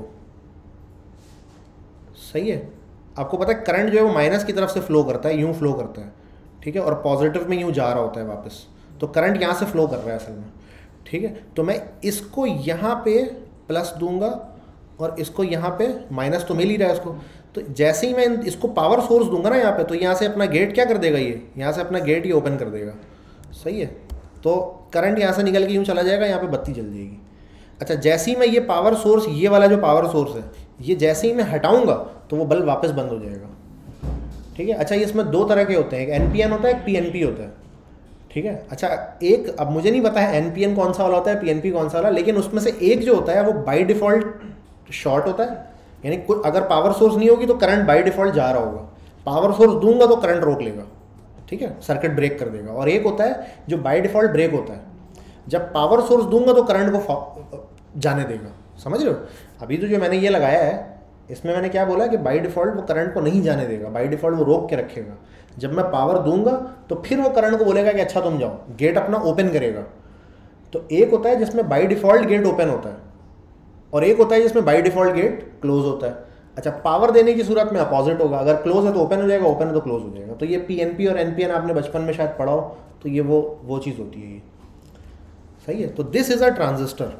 सही है। आपको पता है करंट जो है वो माइनस की तरफ से फ्लो करता है, यूं फ्लो करता है, ठीक है, और पॉजिटिव में यूं जा रहा होता है वापस, तो करंट यहाँ से फ्लो कर रहा है असल में, ठीक है। तो मैं इसको यहाँ पे प्लस दूंगा और इसको यहाँ पे माइनस, तो मिल ही रहा है इसको। तो जैसे ही मैं इसको पावर सोर्स दूंगा ना यहाँ पे, तो यहाँ से अपना गेट क्या कर देगा, ये यहाँ से अपना गेट ही ओपन कर देगा, सही है। तो करंट यहाँ से निकल के यूँ चला जाएगा, यहाँ पे बत्ती जल जाएगी। अच्छा, जैसे ही मैं ये पावर सोर्स, ये वाला जो पावर सोर्स है, ये जैसे ही मैं हटाऊंगा तो वो बल्ब वापस बंद हो जाएगा। ठीक है। अच्छा, ये इसमें दो तरह के होते हैं, एक एन पी एन होता है, एक पी एन पी होता है, ठीक है। अच्छा, एक अब मुझे नहीं पता है एन पी एन कौन सा वाला होता है, पी एन पी कौन सा वाला, लेकिन उसमें से एक जो होता है वो बाय डिफ़ॉल्ट शॉर्ट होता है, यानी कोई अगर पावर सोर्स नहीं होगी तो करंट बाय डिफ़ॉल्ट जा रहा होगा, पावर सोर्स दूंगा तो करंट रोक लेगा, ठीक है, सर्किट ब्रेक कर देगा। और एक होता है जो बाय डिफ़ॉल्ट ब्रेक होता है, जब पावर सोर्स दूंगा तो करंट को जाने देगा। समझ रहे हो? अभी तो जो मैंने ये लगाया है इसमें मैंने क्या बोला कि बाय डिफ़ॉल्ट वो करंट को नहीं जाने देगा, बाय डिफ़ॉल्ट वो रोक के रखेगा। जब मैं पावर दूंगा तो फिर वो करंट को बोलेगा कि अच्छा तुम जाओ, गेट अपना ओपन करेगा। तो एक होता है जिसमें बाय डिफ़ॉल्ट गेट ओपन होता है और एक होता है जिसमें बाय डिफ़ॉल्ट गेट क्लोज होता है। अच्छा, पावर देने की सूरत में अपोजिट होगा, अगर क्लोज है तो ओपन हो जाएगा, ओपन है तो क्लोज हो जाएगा। तो ये पी एन पी और एन पी एन आपने बचपन में शायद पढ़ा हो, तो ये वो वो चीज़ होती है, ये सही है। तो दिस इज़ अ ट्रांजिस्टर।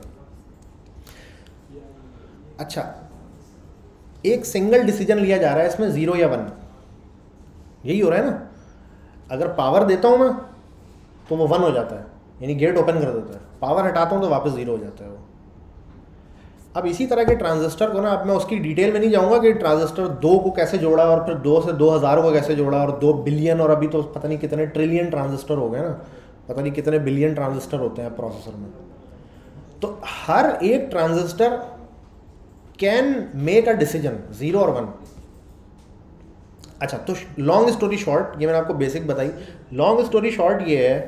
अच्छा, एक सिंगल डिसीजन लिया जा रहा है इसमें, ज़ीरो या वन, यही हो रहा है ना। अगर पावर देता हूँ मैं तो वो वन हो जाता है, यानी गेट ओपन कर देता है, पावर हटाता हूँ तो वापस ज़ीरो हो जाता है वो। अब इसी तरह के ट्रांजिस्टर को ना, अब मैं उसकी डिटेल में नहीं जाऊँगा कि ट्रांजिस्टर दो को कैसे जोड़ा और फिर दो से दो हज़ार को कैसे जोड़ा और दो बिलियन और अभी तो पता नहीं कितने ट्रिलियन ट्रांजिस्टर हो गए ना, पता नहीं कितने बिलियन ट्रांजिस्टर होते हैं प्रोसेसर में। तो हर एक transistor can make a decision, zero और वन। अच्छा, तो लॉन्ग स्टोरी शॉर्ट, ये मैंने आपको बेसिक बताई। लॉन्ग स्टोरी शॉर्ट ये है,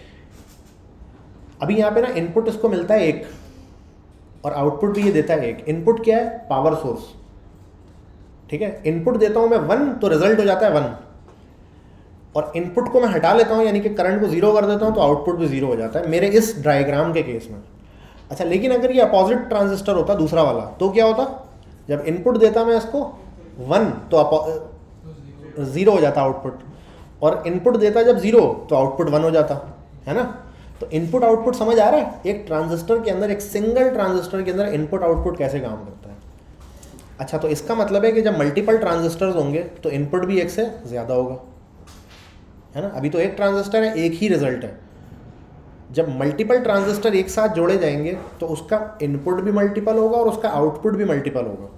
अभी यहाँ पे ना इनपुट इसको मिलता है एक और आउटपुट भी ये देता है एक। इनपुट क्या है? पावर सोर्स, ठीक है। इनपुट देता हूँ मैं वन तो रिजल्ट हो जाता है वन, और इनपुट को मैं हटा लेता हूँ यानी कि करंट को जीरो कर देता हूँ तो आउटपुट भी जीरो हो जाता है मेरे इस डायग्राम के केस में। अच्छा, लेकिन अगर ये अपोजिट ट्रांजिस्टर होता दूसरा वाला तो क्या होता? जब इनपुट देता मैं इसको वन तो ज़ीरो हो जाता आउटपुट, और इनपुट देता जब ज़ीरो तो आउटपुट वन हो जाता है ना। तो इनपुट आउटपुट समझ आ रहा है? एक ट्रांजिस्टर के अंदर, एक सिंगल ट्रांजिस्टर के अंदर इनपुट आउटपुट कैसे काम करता है। अच्छा, तो इसका मतलब है कि जब मल्टीपल ट्रांजिस्टर्स होंगे तो इनपुट भी एक से ज़्यादा होगा, है ना। अभी तो एक ट्रांजिस्टर है, एक ही रिजल्ट है। जब मल्टीपल ट्रांजिस्टर एक साथ जोड़े जाएंगे तो उसका इनपुट भी मल्टीपल होगा और उसका आउटपुट भी मल्टीपल होगा,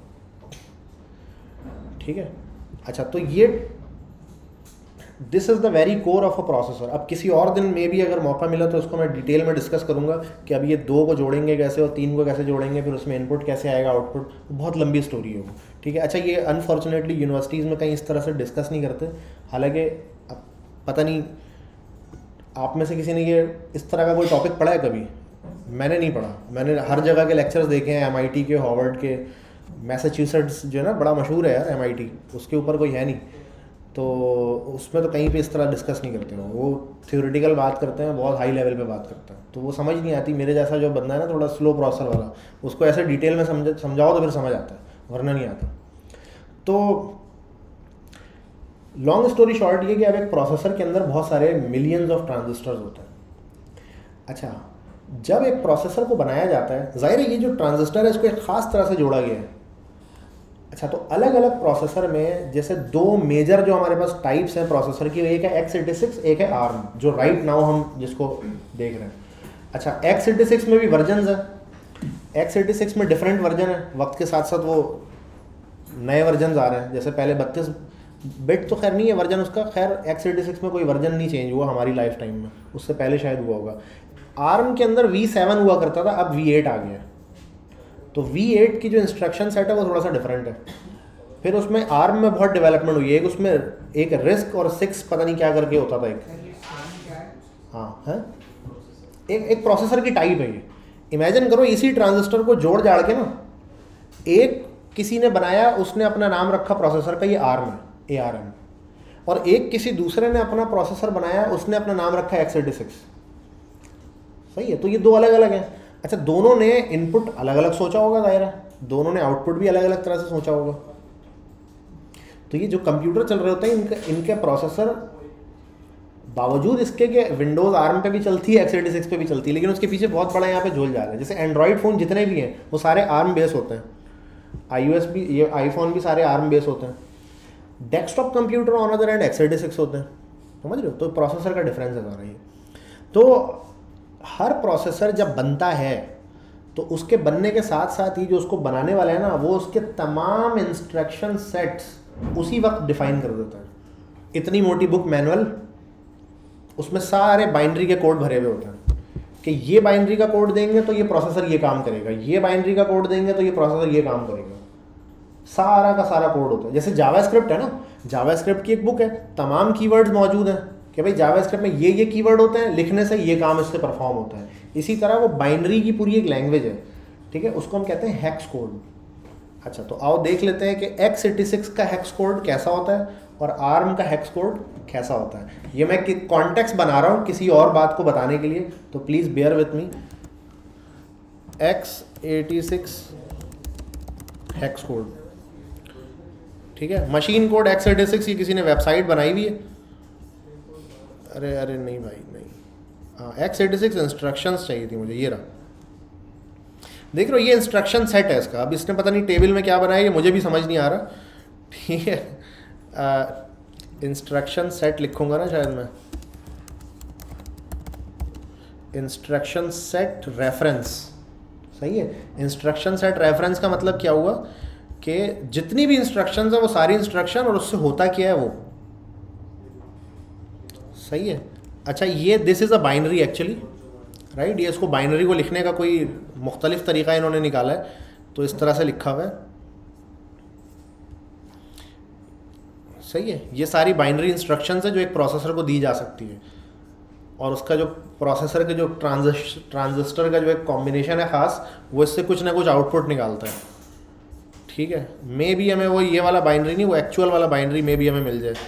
ठीक है। अच्छा, तो ये this is the very core of a processor. अब किसी और दिन में भी अगर मौका मिला तो उसको मैं डिटेल में डिस्कस करूंगा कि अब ये दो को जोड़ेंगे कैसे और तीन को कैसे जोड़ेंगे, फिर उसमें इनपुट कैसे आएगा, आउटपुट, बहुत लंबी स्टोरी है वो, ठीक है। अच्छा, ये अनफॉर्चुनेटली यूनिवर्सिटीज़ में कहीं इस तरह से डिस्कस नहीं करते, हालांकि पता नहीं आप में से किसी ने ये इस तरह का कोई टॉपिक पढ़ा है कभी? मैंने नहीं पढ़ा। मैंने हर जगह के लेक्चर्स देखे हैं, एम आई टी के, हार्वर्ड के, मैसाचुसेट्स जो है ना बड़ा मशहूर है यार एम आई टी, उसके ऊपर कोई है नहीं, तो उसमें तो कहीं पे इस तरह डिस्कस नहीं करते हो। वो थ्योरेटिकल बात करते हैं, बहुत हाई लेवल पे बात करते हैं, तो वो समझ नहीं आती। मेरे जैसा जो बंदा है ना थोड़ा स्लो प्रोसेसर वाला, उसको ऐसे डिटेल में समझ समझाओ तो फिर समझ आता है, वरना नहीं आता। तो लॉन्ग स्टोरी शॉर्ट ये कि अब एक प्रोसेसर के अंदर बहुत सारे मिलियंस ऑफ ट्रांजिस्टर्स होते हैं। अच्छा, जब एक प्रोसेसर को बनाया जाता है, जाहिर है ये जो ट्रांजिस्टर है इसको एक ख़ास तरह से जोड़ा गया है। अच्छा, तो अलग अलग प्रोसेसर में जैसे दो मेजर जो हमारे पास टाइप्स हैं प्रोसेसर की, एक है एक्स एटी सिक्स, एक है आर्म, जो राइट नाउ हम जिसको देख रहे हैं। अच्छा, एक्स एटी सिक्स में भी वर्जन्स है, एक्स एटी सिक्स में डिफरेंट वर्जन है, वक्त के साथ साथ वो नए वर्जन आ रहे हैं। जैसे पहले बत्तीस बिट तो खैर नहीं है वर्जन उसका, खैर एक्स एटी सिक्स में कोई वर्जन नहीं चेंज हुआ हमारी लाइफ टाइम में, उससे पहले शायद हुआ होगा। आर्म के अंदर वी सेवन हुआ करता था, अब वी एट आ गया। तो वी एट की जो इंस्ट्रक्शन सेट है वो थोड़ा सा डिफरेंट है। फिर उसमें आर्म में बहुत डेवलपमेंट हुई है, एक उसमें एक रिस्क और सिक्स पता नहीं क्या करके होता था एक, हाँ है एक एक प्रोसेसर की टाइप है ये। इमेजिन करो इसी ट्रांजिस्टर को जोड़ जाड़ के ना एक किसी ने बनाया, उसने अपना नाम रखा प्रोसेसर का, ये आर्म है, ए आर एम, और एक किसी दूसरे ने अपना प्रोसेसर बनाया, उसने अपना नाम रखा एक्स एटी सिक्स। सही है, तो ये दो अलग अलग हैं। अच्छा, दोनों ने इनपुट अलग अलग सोचा होगा, जाहिर है, दोनों ने आउटपुट भी अलग अलग तरह से सोचा होगा। तो ये जो कंप्यूटर चल रहे होते हैं इनके इनके प्रोसेसर बावजूद इसके कि विंडोज़ आर्म पे भी चलती है, एक्स एटी सिक्स पे भी चलती है, लेकिन उसके पीछे बहुत बड़ा यहाँ पे झोल जा रहा है। जैसे एंड्रॉयड फ़ोन जितने भी हैं वो सारे आर्म बेस होते हैं, आईओएस भी, ये आईफोन भी सारे आर्म बेस होते हैं। Desktop computer on other end x eighty six होते हैं, समझ रहे हो। तो प्रोसेसर का डिफरेंस है सारा ये। तो हर प्रोसेसर जब बनता है तो उसके बनने के साथ साथ ही जो उसको बनाने वाला है ना, वो उसके तमाम इंस्ट्रक्शन सेट्स उसी वक्त डिफाइन कर देता है। इतनी मोटी बुक मैनुअल, उसमें सारे बाइनरी के कोड भरे हुए होते हैं कि ये बाइनरी का कोड देंगे तो ये प्रोसेसर ये काम करेगा, ये बाइनरी का कोड देंगे तो ये प्रोसेसर ये काम करेगा। सारा का सारा कोड होता है। जैसे जावास्क्रिप्ट है ना, जावास्क्रिप्ट की एक बुक है, तमाम कीवर्ड्स मौजूद हैं कि भाई जावास्क्रिप्ट में ये ये कीवर्ड होते हैं, लिखने से ये काम इससे परफॉर्म होता है। इसी तरह वो बाइनरी की पूरी एक लैंग्वेज है, ठीक है, उसको हम कहते हैं हेक्स कोड। अच्छा, तो आओ देख लेते हैं कि एक्स एटी सिक्स का हेक्स कोड कैसा होता है और आर्म का हेक्स कोड कैसा होता है। ये मैं कॉन्टेक्स्ट बना रहा हूँ किसी और बात को बताने के लिए, तो please bear with me. X eighty six hex code, ठीक है। Machine code x eighty six, ये किसी ने वेबसाइट बनाई हुई है। अरे अरे नहीं भाई नहीं, हाँ एक्स एटी सिक्स इंस्ट्रक्शंस चाहिए थी मुझे, ये रहा। देख रहे हो, ये इंस्ट्रक्शन सेट है इसका। अब इसने पता नहीं टेबल में क्या बनाया, ये मुझे भी समझ नहीं आ रहा, ठीक है। इंस्ट्रक्शन सेट लिखूंगा ना शायद मैं, इंस्ट्रक्शन सेट रेफरेंस, सही है। इंस्ट्रक्शन सेट रेफरेंस का मतलब क्या हुआ कि जितनी भी इंस्ट्रक्शंस है वो सारी इंस्ट्रक्शन और उससे होता क्या है वो, सही है। अच्छा, ये this is a binary actually, right. ये इसको बाइनरी को लिखने का कोई मुख्तलिफ तरीका इन्होंने निकाला है, तो इस तरह से लिखा हुआ है, सही है। ये सारी बाइनरी इंस्ट्रक्शंस है जो एक प्रोसेसर को दी जा सकती है, और उसका जो प्रोसेसर के जो ट्रांजिस ट्रांजिस्टर का जो एक कॉम्बिनेशन है ख़ास, वो इससे कुछ ना कुछ आउटपुट निकालता है, ठीक है। मे बी हमें वो ये वाला बाइनरी नहीं, वो एक्चुअल वाला बाइनरी मे बी हमें मिल जाए।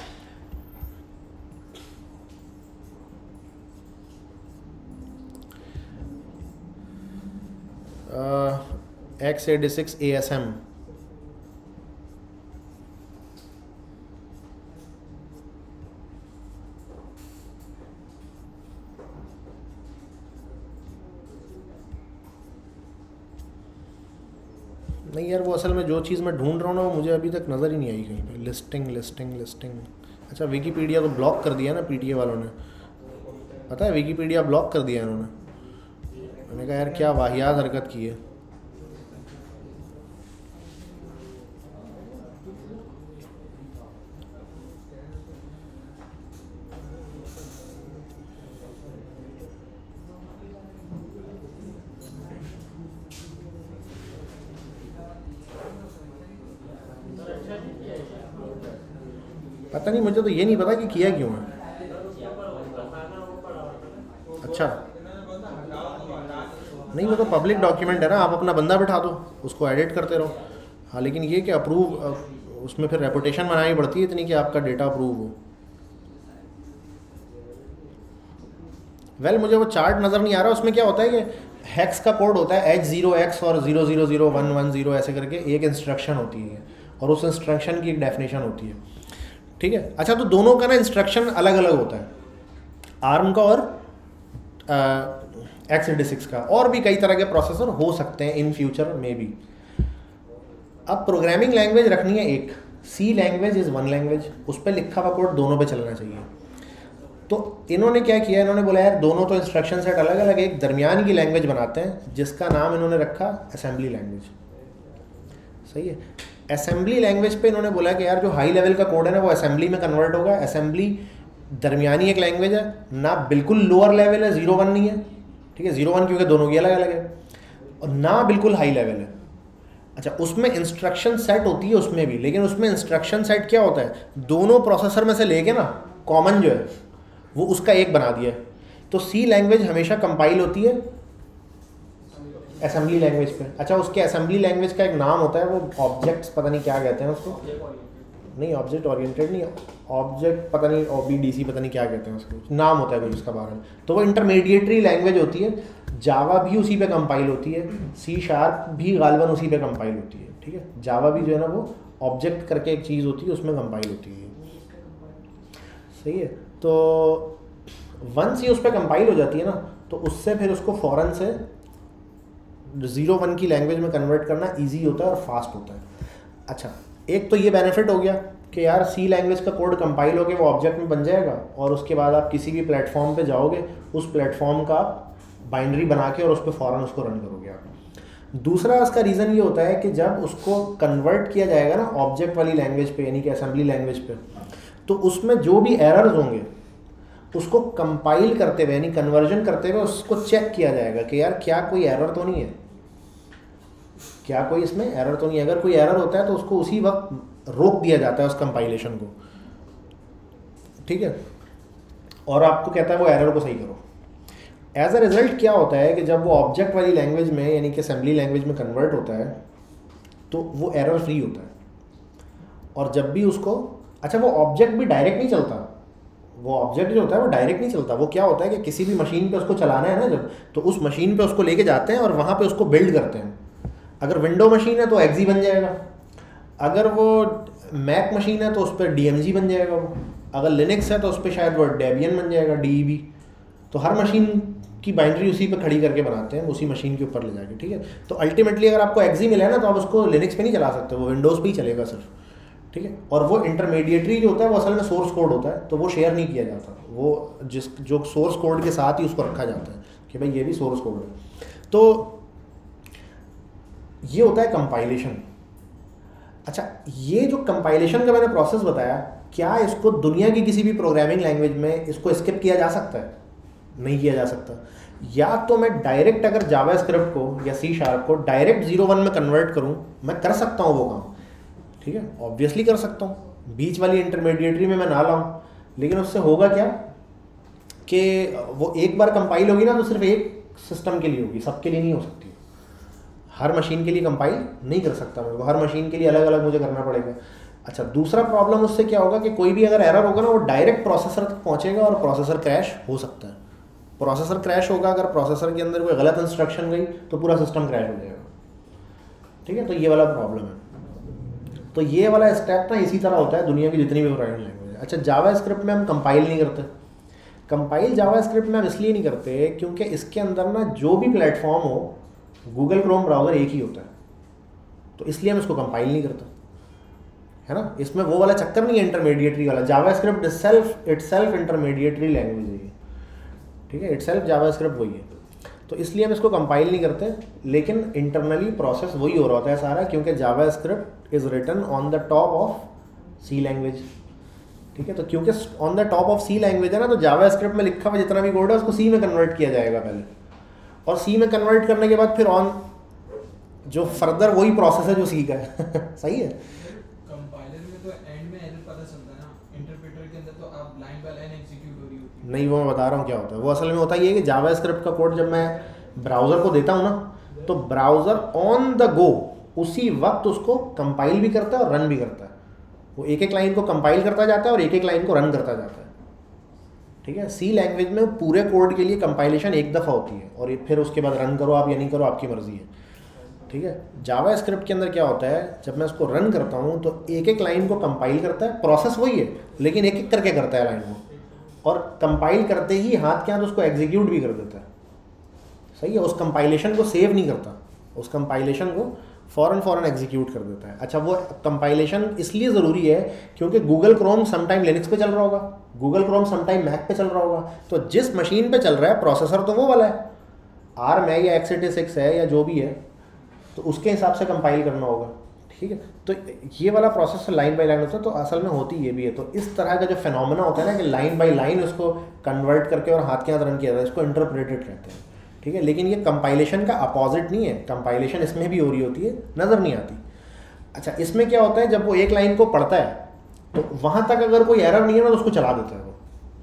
X eighty six A S M, नहीं यार, वो असल में जो चीज़ मैं ढूंढ रहा हूँ ना वो मुझे अभी तक नज़र ही नहीं आई कहीं पे। लिस्टिंग लिस्टिंग लिस्टिंग, अच्छा विकीपीडिया को ब्लॉक कर दिया ना पीटीए वालों ने, पता है, विकीपीडिया ब्लॉक कर दिया इन्होंने। मैंने कहा यार क्या वाहियात हरकत की है। पता नहीं, मुझे तो ये नहीं पता कि किया क्यों है। अच्छा, नहीं वो तो पब्लिक डॉक्यूमेंट है ना, आप अपना बंदा बिठा दो, उसको एडिट करते रहो। हाँ, लेकिन ये कि अप्रूव, उसमें फिर रेपुटेशन बनानी पड़ती है इतनी कि आपका डेटा अप्रूव हो। वेल well, मुझे वो चार्ट नज़र नहीं आ रहा, उसमें क्या होता है कि हेक्स का कोड होता है एच ज़ीरो एक्स और zero zero zero one one zero ऐसे करके एक इंस्ट्रक्शन होती है, और उस इंस्ट्रक्शन की एक डेफिनेशन होती है, ठीक है। अच्छा, तो दोनों का ना इंस्ट्रक्शन अलग अलग होता है, आर्म का और एक्स एटी सिक्स का। और भी कई तरह के प्रोसेसर हो सकते हैं इन फ्यूचर में भी। अब प्रोग्रामिंग लैंग्वेज रखनी है एक, C language is one language, उस पर लिखा हुआ कोड दोनों पे चलना चाहिए। तो इन्होंने क्या किया, इन्होंने बोला यार दोनों तो इंस्ट्रक्शन सेट अलग अलग, एक दरमियान की लैंग्वेज बनाते हैं जिसका नाम इन्होंने रखा असेंबली लैंग्वेज, सही है। असेंबली लैंग्वेज पे इन्होंने बोला कि यार जो हाई लेवल का कोड है ना वो असेंबली में कन्वर्ट होगा। असेंबली दरमियानी एक लैंग्वेज है ना, बिल्कुल लोअर लेवल है, ज़ीरो वन नहीं है, ठीक है, ज़ीरो वन क्योंकि दोनों की अलग अलग है, और ना बिल्कुल हाई लेवल है। अच्छा, उसमें इंस्ट्रक्शन सेट होती है उसमें भी, लेकिन उसमें इंस्ट्रक्शन सेट क्या होता है, दोनों प्रोसेसर में से लेके ना कॉमन जो है वो उसका एक बना दिया है। तो सी लैंग्वेज हमेशा कंपाइल होती है असेंबली लैंग्वेज पे। अच्छा, उसके असेंबली लैंग्वेज का एक नाम होता है, वो ऑब्जेक्ट्स पता नहीं क्या कहते हैं उसको, नहीं ऑब्जेक्ट ओरिएंटेड नहीं, ऑब्जेक्ट पता नहीं, ओ बी डी सी पता नहीं क्या कहते हैं उसको, नाम होता है कुछ उसका बाहर। तो वो इंटरमीडिएटरी लैंग्वेज होती है। जावा भी उसी पे कंपाइल होती है, सी शार्प भी गालिबन उसी पे कंपाइल होती है, ठीक है। जावा भी जो है ना वो ऑब्जेक्ट करके एक चीज़ होती है, उसमें कंपाइल होती है, सही है। तो वंस ये उस पर कंपाइल हो जाती है ना, तो उससे फिर उसको फ़ौरन से ज़ीरो वन की लैंग्वेज में कन्वर्ट करना इजी होता है और फास्ट होता है। अच्छा, एक तो ये बेनिफिट हो गया कि यार सी लैंग्वेज का कोड कंपाइल होकर वो ऑब्जेक्ट में बन जाएगा, और उसके बाद आप किसी भी प्लेटफॉर्म पे जाओगे, उस प्लेटफॉर्म का बाइनरी बना के और उस पर फ़ौरन उसको रन करोगे आप। दूसरा इसका रीज़न ये होता है कि जब उसको कन्वर्ट किया जाएगा ना ऑब्जेक्ट वाली लैंग्वेज पे, यानी कि असेंबली लैंग्वेज पे, तो उसमें जो भी एरर्स होंगे उसको कंपाइल करते हुए यानी कन्वर्जन करते हुए उसको चेक किया जाएगा कि यार क्या कोई एरर तो नहीं है, क्या कोई इसमें एरर तो नहीं है। अगर कोई एरर होता है तो उसको उसी वक्त रोक दिया जाता है उस कंपाइलेशन को, ठीक है, और आपको कहता है वो एरर को सही करो। एज अ रिजल्ट क्या होता है कि जब वो ऑब्जेक्ट वाली लैंग्वेज में यानी कि असेंबली लैंग्वेज में कन्वर्ट होता है तो वो एरर फ्री होता है। और जब भी उसको, अच्छा वो ऑब्जेक्ट भी डायरेक्ट नहीं चलता, वो ऑब्जेक्ट जो होता है वो डायरेक्ट नहीं चलता। वो क्या होता है कि किसी भी मशीन पे उसको चलाना है ना जब, तो उस मशीन पे उसको लेके जाते हैं और वहाँ पे उसको बिल्ड करते हैं। अगर विंडो मशीन है तो एक्जी बन जाएगा, अगर वो मैक मशीन है तो उस पर डी एम जी बन जाएगा, वो अगर लिनक्स है तो उस पर शायद वो डेबियन बन जाएगा, डी ई बी। तो हर मशीन की बाइनरी उसी पे खड़ी करके बनाते हैं, उसी मशीन के ऊपर ले जाके, ठीक है। तो अल्टीमेटली अगर आपको एक्जी मिला है ना तो आप उसको लिनक्स पे नहीं चला सकते, वो विंडोज़ पे ही चलेगा सिर्फ, ठीक है। और वो इंटरमीडिएटरी जो होता है वो असल में सोर्स कोड होता है, तो वो शेयर नहीं किया जाता, वो जिस जो सोर्स कोड के साथ ही उसको रखा जाता है कि भाई ये भी सोर्स कोड है। तो ये होता है कंपाइलेशन। अच्छा, ये जो कंपाइलेशन का मैंने प्रोसेस बताया, क्या इसको दुनिया की किसी भी प्रोग्रामिंग लैंग्वेज में इसको स्किप किया जा सकता है? नहीं किया जा सकता। या तो मैं डायरेक्ट अगर जावास्क्रिप्ट को या सी शार्प को डायरेक्ट जीरो वन में कन्वर्ट करूं, मैं कर सकता हूं वो काम, ठीक है, ऑब्वियसली कर सकता हूं, बीच वाली इंटरमीडिएटरी में मैं ना लाऊं। लेकिन उससे होगा क्या कि वो एक बार कंपाइल होगी ना तो सिर्फ एक सिस्टम के लिए होगी, सबके लिए नहीं हो सकती। हर मशीन के लिए कंपाइल नहीं कर सकता मेरे को, हर मशीन के लिए अलग अलग मुझे करना पड़ेगा। अच्छा, दूसरा प्रॉब्लम उससे क्या होगा कि कोई भी अगर एरर होगा ना वो डायरेक्ट प्रोसेसर तक पहुंचेगा और प्रोसेसर क्रैश हो सकता है। प्रोसेसर क्रैश होगा, अगर प्रोसेसर के अंदर कोई गलत इंस्ट्रक्शन गई तो पूरा सिस्टम क्रैश हो जाएगा, ठीक है। तो ये वाला प्रॉब्लम है। तो ये वाला स्टेप ना इसी तरह होता है दुनिया की जितनी भी प्रोग्रामिंग लैंग्वेज है। अच्छा, जावास्क्रिप्ट में हम कंपाइल नहीं करते। कंपाइल जावास्क्रिप्ट में हम इसलिए नहीं करते क्योंकि इसके अंदर ना जो भी प्लेटफॉर्म हो, गूगल क्रोम ब्राउज़र एक ही होता है, तो इसलिए हम इसको कंपाइल नहीं करते, है ना। इसमें वो वाला चक्कर नहीं है इंटरमीडिएटरी वाला। JavaScript self it self intermediatory language है, ठीक है, इट सेल्फ जावास्क्रिप्ट वही है। तो इसलिए हम इसको कंपाइल नहीं करते, लेकिन इंटरनली प्रोसेस वही हो रहा होता है सारा, क्योंकि JavaScript is written on the top of C language, ठीक है। तो क्योंकि on the top of C language है ना, तो जावास्क्रिप्ट में लिखा हुआ जितना भी कोड है उसको सी में कन्वर्ट किया जाएगा पहले, और सी में कन्वर्ट करने के बाद फिर ऑन जो फर्दर वही प्रोसेस है जो सी का है सही है। कंपाइलर में तो एंड में एरर पता चलता है ना, इंटरप्रेटर के अंदर तो आप लाइन बाय लाइन एग्जीक्यूट हो रही होती है। नहीं, वो मैं बता रहा हूँ क्या होता है। वो असल में होता ही है कि जावास्क्रिप्ट का कोड जब मैं ब्राउज़र को देता हूँ ना, तो ब्राउज़र ऑन द गो उसी वक्त उसको कंपाइल भी करता है और रन भी करता है। वो एक एक लाइन को कंपाइल करता जाता है और एक एक लाइन को रन करता जाता है, ठीक है। सी लैंग्वेज में पूरे कोड के लिए कंपाइलेशन एक दफ़ा होती है और फिर उसके बाद रन करो आप या नहीं करो, आपकी मर्ज़ी है, ठीक है। जावास्क्रिप्ट के अंदर क्या होता है, जब मैं उसको रन करता हूँ तो एक एक लाइन को कंपाइल करता है, प्रोसेस वही है लेकिन एक एक करके करता है लाइन को, और कंपाइल करते ही हाथ के हाथ उसको एग्जीक्यूट भी कर देता है, सही है। उस कंपाइलेशन को सेव नहीं करता, उस कंपाइलेशन को फ़ौरन फ़ौरन एग्जीक्यूट कर देता है। अच्छा, वो कंपाइलेशन इसलिए ज़रूरी है क्योंकि गूगल क्रोम समटाइम लिनक्स पे चल रहा होगा, गूगल क्रोम समटाइम मैक पे चल रहा होगा, तो जिस मशीन पे चल रहा है प्रोसेसर तो वो वाला है, आर्म है या एक्स एटी सिक्स है या जो भी है, तो उसके हिसाब से कंपाइल करना होगा, ठीक है। तो ये वाला प्रोसेस लाइन बाय लाइन होता है, तो असल में होती ये भी है। तो इस तरह का जो फिनोमेना होता है ना कि लाइन बाय लाइन उसको कन्वर्ट करके और हाथ के हाथ रन किया जाता है, इसको इंटरप्रेटेड कहते हैं, ठीक है। लेकिन ये कंपाइलेशन का अपोजिट नहीं है, कंपाइलेशन इसमें भी हो रही होती है, नज़र नहीं आती। अच्छा, इसमें क्या होता है, जब वो एक लाइन को पढ़ता है तो वहाँ तक अगर कोई एरर नहीं है ना तो उसको चला देता है, वो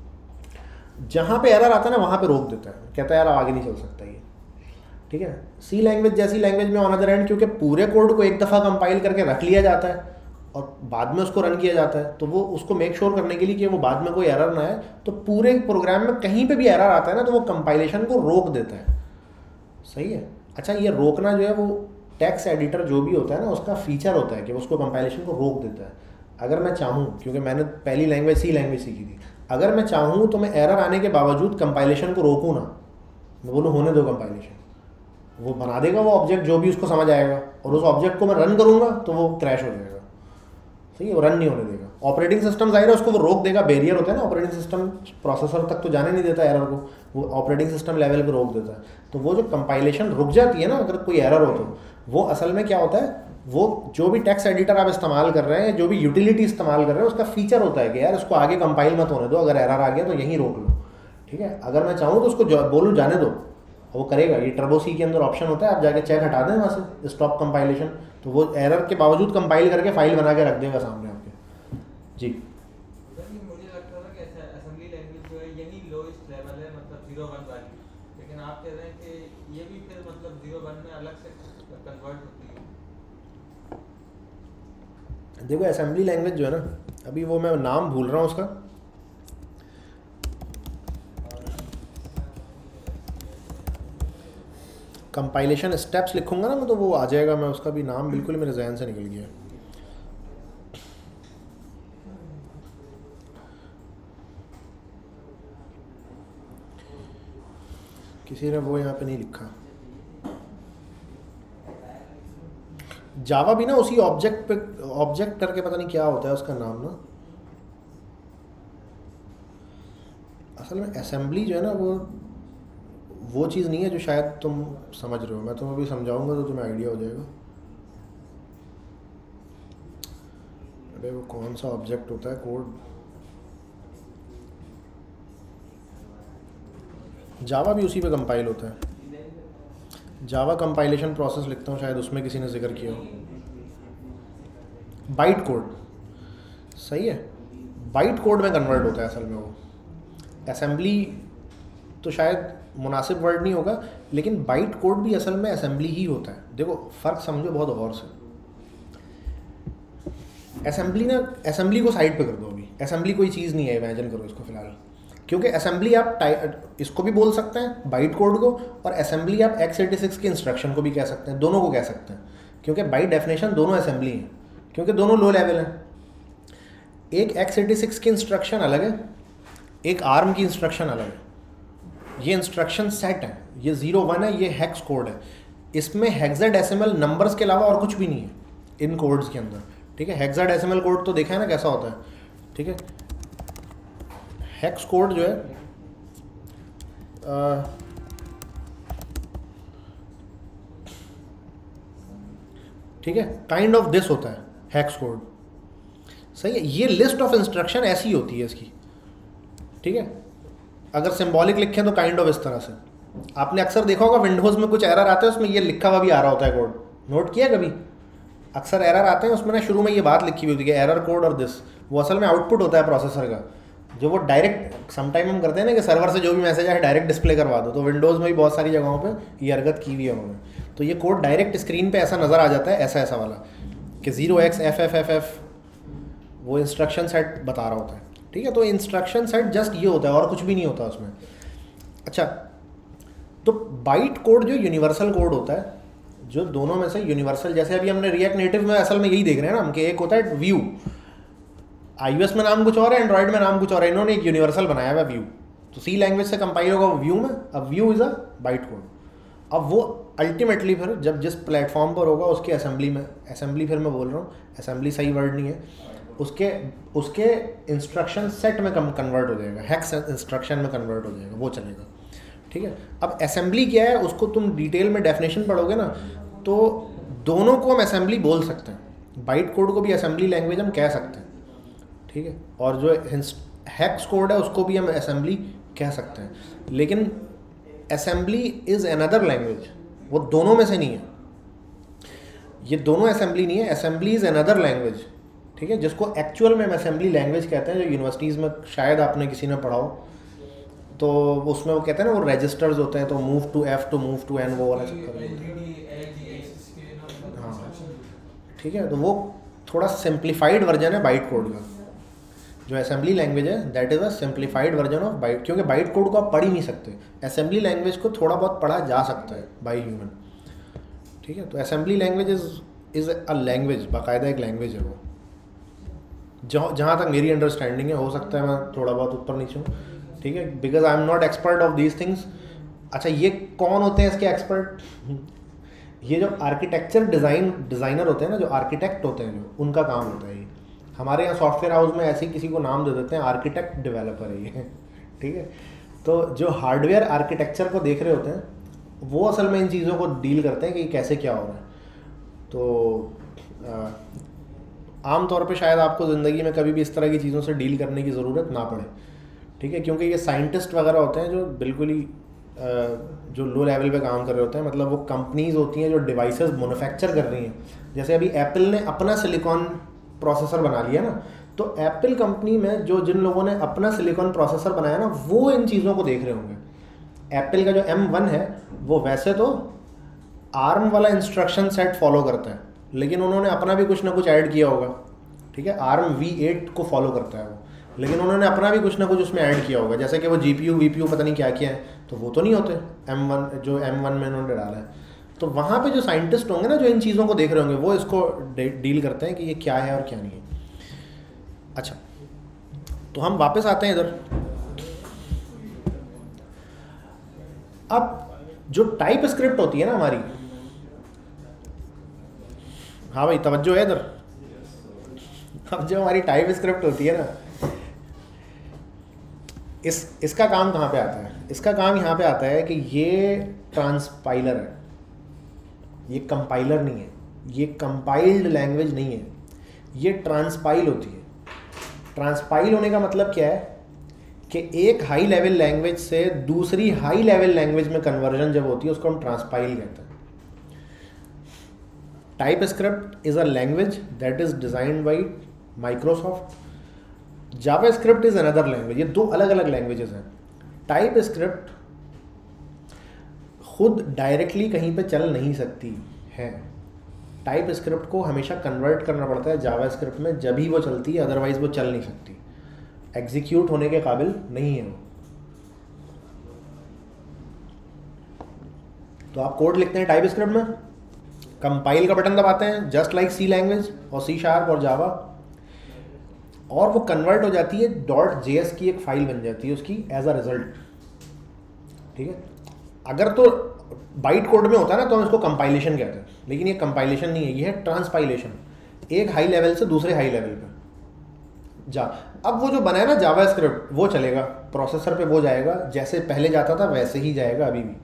जहाँ पे एरर आता है ना वहाँ पे रोक देता है, कहता है यार आगे नहीं चल सकता ये, ठीक है। सी लैंग्वेज जैसी लैंग्वेज में ऑन अदर एंड क्योंकि पूरे कोड को एक दफ़ा कंपाइल करके रख लिया जाता है और बाद में उसको रन किया जाता है, तो वो उसको मेक श्योर करने के लिए कि वो बाद में कोई एरर ना आए, तो पूरे प्रोग्राम में कहीं पे भी एरर आता है ना तो वो कंपाइलेशन को रोक देता है, सही है। अच्छा, ये रोकना जो है वो टेक्स्ट एडिटर जो भी होता है ना उसका फीचर होता है कि उसको कंपाइलेशन को रोक देता है। अगर मैं चाहूँ, क्योंकि मैंने पहली लैंग्वेज सी लैंग्वेज सीखी थी, अगर मैं चाहूँ तो मैं एरर आने के बावजूद कंपाइलेशन को रोकूँ ना, मैं बोलूँ होने दो कंपाइलेशन, वो बना देगा वो ऑब्जेक्ट जो भी उसको समझ आएगा, और उस ऑब्जेक्ट को मैं रन करूँगा तो वो क्रैश हो जाएगा, सही है, वो रन नहीं होने देगा। ऑपरेटिंग सिस्टम जाहिर है उसको वो रोक देगा, बैरियर होता है ना, ऑपरेटिंग सिस्टम प्रोसेसर तक तो जाने नहीं देता एरर को, वो ऑपरेटिंग सिस्टम लेवल पे रोक देता है। तो वो जो कंपाइलेशन रुक जाती है ना अगर कोई एरर हो तो वो असल में क्या होता है, वो जो भी टेक्स्ट एडिटर आप इस्तेमाल कर रहे हैं, जो भी यूटिलिटी इस्तेमाल कर रहे हैं, उसका फीचर होता है कि यार इसको आगे कंपाइल मत होने दो, अगर एरर आ गया तो यहीं रोक लो, ठीक है। अगर मैं चाहूँ तो उसको बोलूँ जाने दो, वो करेगा। ये टर्बो सी के अंदर ऑप्शन होता है, आप जाके चेक हटा दें वहाँ से स्टॉप कंपाइलेशन, तो वो एरर के बावजूद कंपाइल करके फाइल बना के रख देगा सामने आपके। जी मुझे लगता था कि असेंबली लैंग्वेज जो है यही लोएस्ट लेवल है, मतलब जीरो वन वाली, लेकिन आप कह रहे हैं कि ये भी फिर मतलब जीरो वन में अलग से कन्वर्ट होती है। देखो असेंबली लैंग्वेज जो है ना, अभी वो मैं नाम भूल रहा हूँ उसका, कंपाइलेशन स्टेप्स लिखूंगा ना मैं तो वो आ जाएगा, मैं उसका भी नाम बिल्कुल मेरे जहन से निकल गया। किसी ने वो यहाँ पे नहीं लिखा। जावा भी ना उसी ऑब्जेक्ट पे, ऑब्जेक्ट करके पता नहीं क्या होता है उसका नाम ना, असल में असेंबली जो है ना वो वो चीज़ नहीं है जो शायद तुम समझ रहे हो। मैं तुम्हें अभी समझाऊंगा तो तुम्हें आइडिया हो जाएगा। अरे वो कौन सा ऑब्जेक्ट होता है कोड, जावा भी उसी पे कंपाइल होता है। जावा कंपाइलेशन प्रोसेस लिखता हूँ, शायद उसमें किसी ने जिक्र किया हो। बाइट कोड, सही है, बाइट कोड में कन्वर्ट होता है असल में वो। असेंबली तो शायद मुनासिब वर्ड नहीं होगा, लेकिन बाइट कोड भी असल में असेंबली ही होता है। देखो फ़र्क समझो बहुत गौर से। असेंबली ना, असेंबली को साइड पे कर दो अभी, असेंबली कोई चीज़ नहीं है, इमेजिन करो इसको फ़िलहाल, क्योंकि असेंबली आप इसको भी बोल सकते हैं बाइट कोड को, और असेंबली आप एक्स एटी सिक्स के इंस्ट्रक्शन को भी कह सकते हैं, दोनों को कह सकते हैं, क्योंकि बाई डेफिनेशन दोनों असेंबली हैं, क्योंकि दोनों लो लेवल हैं। एक एक्स एटी सिक्स की इंस्ट्रक्शन अलग है, एक आर्म की इंस्ट्रक्शन अलग है। ये इंस्ट्रक्शन सेट है, ये ज़ीरो वन है, ये हेक्स कोड है। इसमें हेक्साडेसिमल नंबर्स के अलावा और कुछ भी नहीं है इन कोड्स के अंदर, ठीक है। हेक्साडेसिमल कोड तो देखा है ना कैसा होता है, ठीक है। हेक्स कोड जो है आ, ठीक है, काइंड ऑफ दिस होता है हेक्स कोड, सही है। ये लिस्ट ऑफ इंस्ट्रक्शन ऐसी होती है इसकी, ठीक है। अगर सिंबॉलिक लिखें तो काइंड ऑफ इस तरह से। आपने अक्सर देखा होगा विंडोज़ में कुछ एरर आते हैं, उसमें ये लिखा हुआ भी आ रहा होता है कोड, नोट किया कभी? अक्सर एरर आते हैं उसमें ना शुरू में ये बात लिखी हुई होती है एरर कोड और दिस, वो असल में आउटपुट होता है प्रोसेसर का, जो वो डायरेक्ट समटाइम हम करते हैं ना कि सर्वर से जो भी मैसेज है डायरेक्ट डिस्प्ले करवा दो, तो विंडोज़ में भी बहुत सारी जगहों पे ये हरकत की हुई है उन्होंने। तो ये कोड डायरेक्ट स्क्रीन पे ऐसा नज़र आ जाता है, ऐसा ऐसा वाला कि zero x F F F F वो इंस्ट्रक्शन सेट बता रहा होता है, ठीक है। तो इंस्ट्रक्शन सेट जस्ट ये होता है और कुछ भी नहीं होता उसमें। अच्छा, तो बाइट कोड जो यूनिवर्सल कोड होता है, जो दोनों में से यूनिवर्सल, जैसे अभी हमने रिएक्ट नेटिव में असल में यही देख रहे हैं ना हम, कि एक होता है व्यू, आईओएस में नाम कुछ और है, एंड्रॉइड में नाम कुछ और है, इन्होंने एक यूनिवर्सल बनाया हुआ व्यू, तो सी लैंग्वेज से कंपाइल होगा व्यू में। अब view is a byte code. अब वो अल्टीमेटली फिर जब जिस प्लेटफॉर्म पर होगा उसके असेंबली में, असेंबली फिर मैं बोल रहा हूँ, असेंबली सही वर्ड नहीं है, उसके उसके इंस्ट्रक्शन सेट में कन्वर्ट हो जाएगा, हेक्स इंस्ट्रक्शन में कन्वर्ट हो जाएगा, वो चलेगा, ठीक है। अब असेंबली क्या है उसको तुम डिटेल में डेफिनेशन पढ़ोगे ना, तो दोनों को हम असेंबली बोल सकते हैं, बाइट कोड को भी असेंबली लैंग्वेज हम कह सकते हैं, ठीक है, और जो हेक्स कोड है उसको भी हम असेंबली कह सकते हैं। लेकिन असेंबली इज़ अनदर लैंग्वेज, वो दोनों में से नहीं है, ये दोनों असेंबली नहीं है, असेंबली इज़ अनदर लैंग्वेज, ठीक है, जिसको एक्चुअल में हम असेंबली लैंग्वेज कहते हैं। जो यूनिवर्सिटीज़ में शायद आपने किसी ने पढ़ा हो, तो उसमें वो कहते हैं ना वो रजिस्टर्स होते हैं, तो move to F to move to N, वो वाला चक्कर है, हाँ, ठीक है। तो वो थोड़ा सिंप्लीफाइड वर्जन है बाइट कोड का। जो असेंबली लैंग्वेज है that is a simplified version of byte, क्योंकि बाइट कोड को आप पढ़ ही नहीं सकते, असेंबली लैंग्वेज को थोड़ा बहुत पढ़ा जा सकता है बाई ह्यूमन, ठीक है। तो assembly language is is a language, बाकायदा एक लैंग्वेज है वो, जहाँ जहाँ तक मेरी अंडरस्टैंडिंग है, हो सकता है मैं थोड़ा बहुत ऊपर नीचे हूँ, ठीक है, because I am not expert of these things. अच्छा, ये कौन होते हैं इसके एक्सपर्ट? ये जो आर्किटेक्चर डिज़ाइन डिज़ाइनर होते हैं ना, जो आर्किटेक्ट होते हैं, जो उनका काम होता है ये। हमारे यहाँ सॉफ्टवेयर हाउस में ऐसे किसी को नाम दे देते हैं आर्किटेक्ट डेवलपर है ये, ठीक है। तो जो हार्डवेयर आर्किटेक्चर को देख रहे होते हैं वो असल में इन चीज़ों को डील करते हैं कि कैसे क्या हो रहा है। तो आम तौर पे शायद आपको ज़िंदगी में कभी भी इस तरह की चीज़ों से डील करने की ज़रूरत ना पड़े, ठीक है, क्योंकि ये साइंटिस्ट वगैरह होते हैं जो बिल्कुल ही जो लो लेवल पे काम कर रहे होते हैं, मतलब वो कंपनीज होती हैं जो डिवाइसेस मैन्युफैक्चर कर रही हैं। जैसे अभी एप्पल ने अपना सिलिकॉन प्रोसेसर बना लिया ना, तो एप्पल कंपनी में जो जिन लोगों ने अपना सिलिकॉन प्रोसेसर बनाया ना, वो इन चीज़ों को देख रहे होंगे। एप्पल का जो एम वन है वो वैसे तो आर्म वाला इंस्ट्रक्शन सेट फॉलो करता है, लेकिन उन्होंने अपना भी कुछ ना कुछ ऐड किया होगा, ठीक है। आर्म वी एट को फॉलो करता है वो, लेकिन उन्होंने अपना भी कुछ ना कुछ उसमें ऐड किया होगा, जैसे कि वो G P U V P U पता नहीं क्या क्या है, तो वो तो नहीं होते एम वन जो एम वन में उन्होंने डाला है। तो वहाँ पे जो साइंटिस्ट होंगे ना, जो इन चीज़ों को देख रहे होंगे, वो इसको डील करते हैं कि ये क्या है और क्या नहीं है। अच्छा, तो हम वापस आते हैं इधर। अब जो टाइप स्क्रिप्ट होती है ना हमारी, हाँ भाई तवज्जो है इधर। अब जो हमारी टाइप स्क्रिप्ट होती है ना, इस इसका काम कहाँ पे आता है? इसका काम यहाँ पे आता है कि ये ट्रांसपाइलर है, ये कंपाइलर नहीं है, ये कंपाइल्ड लैंग्वेज नहीं है, ये ट्रांसपाइल होती है। ट्रांसपाइल होने का मतलब क्या है कि एक हाई लेवल लैंग्वेज से दूसरी हाई लेवल लैंग्वेज में कन्वर्जन जब होती है उसको हम ट्रांसपाइल कहते हैं। TypeScript is a language that is designed by Microsoft. JavaScript is another language. ये दो अलग अलग लैंग्वेजेस हैं। टाइप स्क्रिप्ट खुद डायरेक्टली कहीं पे चल नहीं सकती है। टाइप स्क्रिप्ट को हमेशा कन्वर्ट करना पड़ता है जावास्क्रिप्ट में, जब ही वो चलती है, अदरवाइज वो चल नहीं सकती, एग्जीक्यूट होने के काबिल नहीं है वो। तो आप कोड लिखते हैं टाइप स्क्रिप्ट में, कंपाइल का बटन दबाते हैं जस्ट लाइक सी लैंग्वेज और सी शार्प और जावा, और वो कन्वर्ट हो जाती है, डॉट जे एस की एक फाइल बन जाती है उसकी एज अ रिजल्ट, ठीक है। अगर तो बाइट कोड में होता है ना तो हम इसको कंपाइलेशन कहते हैं, लेकिन ये कंपाइलेशन नहीं है, ये है ट्रांसपाइलेशन, एक हाई लेवल से दूसरे हाई लेवल पे जा। अब वो जो बना है ना जावास्क्रिप्ट, वो चलेगा प्रोसेसर पे, वो जाएगा जैसे पहले जाता था वैसे ही जाएगा अभी भी।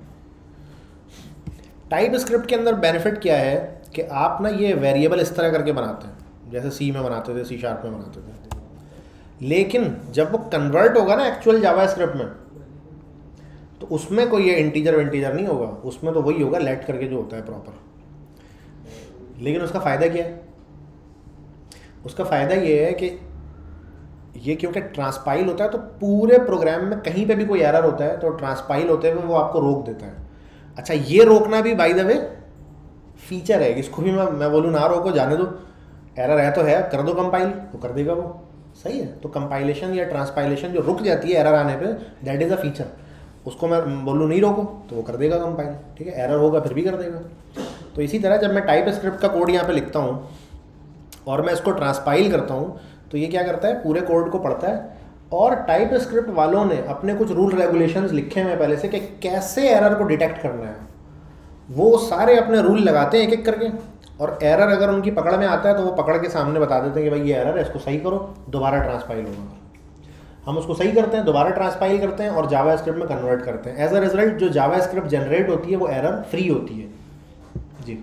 टाइप स्क्रिप्ट के अंदर बेनिफिट क्या है कि आप ना ये वेरिएबल इस तरह करके बनाते हैं जैसे सी में बनाते थे, सी शार्प में बनाते थे, लेकिन जब वो कन्वर्ट होगा ना एक्चुअल जावास्क्रिप्ट में, तो उसमें कोई ये इंटीजर विंटीजर नहीं होगा, उसमें तो वही होगा लेट करके जो होता है प्रॉपर। लेकिन उसका फ़ायदा क्या है? उसका फ़ायदा ये है कि ये क्योंकि ट्रांसपाइल होता है तो पूरे प्रोग्राम में कहीं पे भी कोई एरर होता है तो ट्रांसपाइल होते हुए वो आपको रोक देता है। अच्छा, ये रोकना भी बाय द वे फीचर है, इसको भी मैं मैं बोलूँ ना रोको, जाने दो, एरर है तो है, कर दो कंपाइल, तो कर देगा वो, सही है। तो कंपाइलेशन या ट्रांसपाइलेशन जो रुक जाती है एरर आने पे, दैट इज़ अ फीचर। उसको मैं बोलूँ नहीं रोको तो वो कर देगा कंपाइल, ठीक है। एरर होगा फिर भी कर देगा। तो इसी तरह जब मैं टाइप स्क्रिप्ट का कोड यहाँ पे लिखता हूँ और मैं इसको ट्रांसपाइल करता हूँ, तो ये क्या करता है, पूरे कोड को पढ़ता है, और टाइप स्क्रिप्ट वालों ने अपने कुछ रूल रेगुलेशंस लिखे हुए हैं पहले से कि कैसे एरर को डिटेक्ट करना है। वो सारे अपने रूल लगाते हैं एक एक करके, और एरर अगर उनकी पकड़ में आता है तो वो पकड़ के सामने बता देते हैं कि भाई ये एरर है, इसको सही करो, दोबारा ट्रांसपाइल होगा। हम उसको सही करते हैं, दोबारा ट्रांसपाइल करते हैं और जावा स्क्रिप्ट में कन्वर्ट करते हैं। एज अ रिजल्ट जो जावा स्क्रिप्ट जनरेट होती है वो एरर फ्री होती है। जी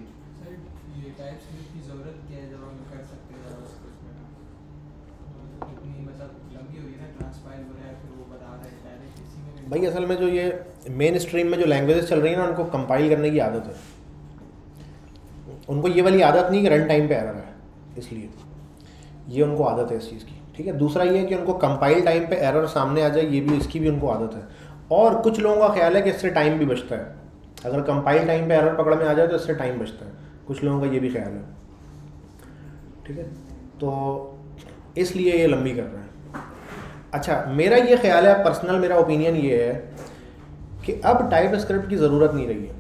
भाई, असल में जो ये मेन स्ट्रीम में जो लैंग्वेजेस चल रही हैं ना, उनको कंपाइल करने की आदत है। उनको ये वाली आदत नहीं कि रन टाइम पे एरर है, इसलिए ये उनको आदत है इस चीज़ की, ठीक है। दूसरा ये है कि उनको कंपाइल टाइम पे एरर सामने आ जाए, ये भी इसकी भी उनको आदत है। और कुछ लोगों का ख्याल है कि इससे टाइम भी बचता है, अगर कंपाइल टाइम पे एरर पकड़ में आ जाए तो इससे टाइम बचता है, कुछ लोगों का ये भी ख्याल है, ठीक है। तो इसलिए ये लंबी कर रहे हैं। अच्छा, मेरा ये ख्याल है, पर्सनल मेरा ओपिनियन ये है कि अब टाइप स्क्रिप्ट की ज़रूरत नहीं रही है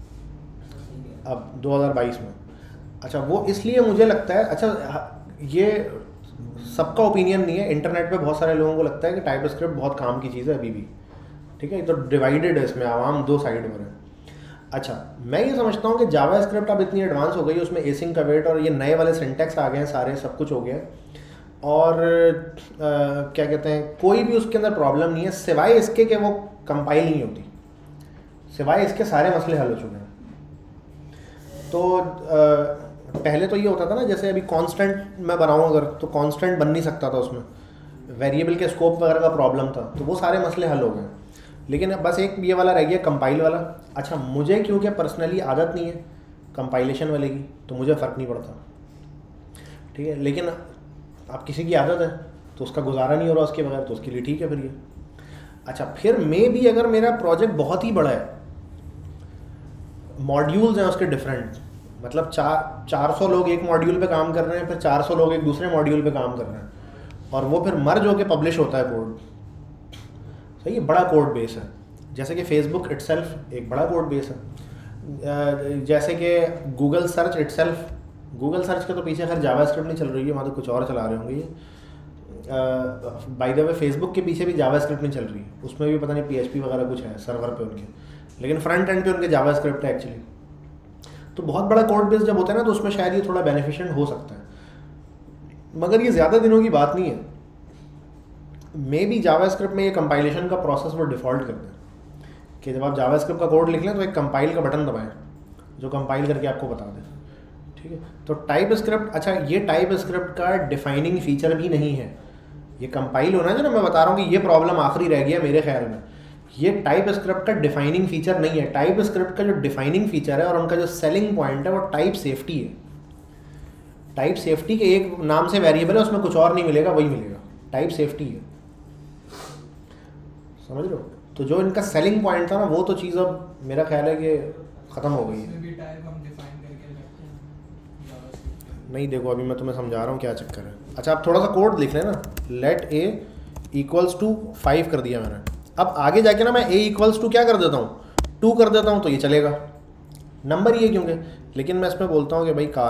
अब दो हज़ार बाईस में। अच्छा, वो इसलिए मुझे लगता है, अच्छा ये सबका ओपिनियन नहीं है, इंटरनेट पे बहुत सारे लोगों को लगता है कि टाइप स्क्रिप्ट बहुत काम की चीज़ है अभी भी, ठीक है। तो डिवाइडेड है इसमें, आवाम दो साइड पर है। अच्छा, मैं ये समझता हूँ कि जावा स्क्रिप्ट अब इतनी एडवांस हो गई, उसमें एसिंक का वेट और ये नए वाले सिंटेक्स आ गए हैं, सारे सब कुछ हो गया, और आ, क्या कहते हैं, कोई भी उसके अंदर प्रॉब्लम नहीं है, सिवाय इसके कि वो कंपाइल नहीं होती, सिवाय इसके सारे मसले हल हो चुके हैं। तो पहले तो ये होता था ना, जैसे अभी कांस्टेंट मैं बनाऊँ अगर, तो कांस्टेंट बन नहीं सकता था उसमें, वेरिएबल के स्कोप वगैरह का प्रॉब्लम था, तो वो सारे मसले हल हो गए। लेकिन अब बस एक ये वाला रह गया कंपाइल वाला। अच्छा, मुझे क्योंकि पर्सनली आदत नहीं है कंपाइलेशन वाले की, तो मुझे फ़र्क नहीं पड़ता, ठीक है। लेकिन आप किसी की आदत है तो उसका गुजारा नहीं हो रहा उसके बगैर, तो उसके लिए ठीक है फिर ये। अच्छा, फिर मे भी अगर मेरा प्रोजेक्ट बहुत ही बड़ा है, मॉड्यूल्स हैं उसके डिफरेंट, मतलब चार चार सौ लोग एक मॉड्यूल पे काम कर रहे हैं, फिर चार सौ लोग एक दूसरे मॉड्यूल पे काम कर रहे हैं, और वो फिर मर्ज होके पब्लिश होता है कोड। सही है, बड़ा कोड बेस है। जैसे कि फेसबुक इटसेल्फ एक बड़ा कोड बेस है, जैसे कि Google search itself, Google search के तो पीछे खैर जावास्क्रिप्ट नहीं चल रही है, वहाँ तो कुछ और चला रहे होंगे ये। बाय द वे फेसबुक के पीछे भी जावास्क्रिप्ट नहीं चल रही है, उसमें भी पता नहीं पीएचपी वगैरह कुछ है सर्वर पे उनके, लेकिन फ्रंट एंड पे उनके जावास्क्रिप्ट है एक्चुअली। तो बहुत बड़ा कोड बेस जब होता है ना, तो उसमें शायद ये थोड़ा बेनिफिशिएंट हो सकता है, मगर ये ज़्यादा दिनों की बात नहीं है। मे बी जावास्क्रिप्ट में ये कंपाइलेशन का प्रोसेस वो डिफ़ॉल्ट कर दें कि जब आप जावास्क्रिप्ट का कोड लिख लें तो एक कंपाइल का बटन दबाएं जो कंपाइल करके आपको बता दे, ठीक है। तो टाइप स्क्रिप्ट, अच्छा ये टाइप स्क्रिप्ट का डिफाइनिंग फीचर भी नहीं है, ये कंपाइल होना है जो ना मैं बता रहा हूँ कि ये प्रॉब्लम आखिरी रह गया मेरे ख्याल में, ये टाइप स्क्रिप्ट का डिफाइनिंग फीचर नहीं है। टाइप स्क्रिप्ट का जो डिफाइनिंग फीचर है और उनका जो सेलिंग पॉइंट है वो टाइप सेफ्टी है। टाइप सेफ्टी के एक नाम से वेरिएबल है, उसमें कुछ और नहीं मिलेगा, वही मिलेगा, टाइप सेफ्टी है, समझ लो। तो जो इनका सेलिंग पॉइंट था ना, वो तो चीज़ अब मेरा ख्याल है कि ख़त्म हो गई है। नहीं देखो, अभी मैं तुम्हें समझा रहा हूँ क्या चक्कर है। अच्छा, आप थोड़ा सा कोड लिख लें ना, let A equals to five कर दिया मैंने। अब आगे जाके ना मैं ए इक्वल्स टू क्या कर देता हूँ, टू कर देता हूँ, तो ये चलेगा, नंबर ये क्योंकि, लेकिन मैं इसमें बोलता हूँ कि भाई कार,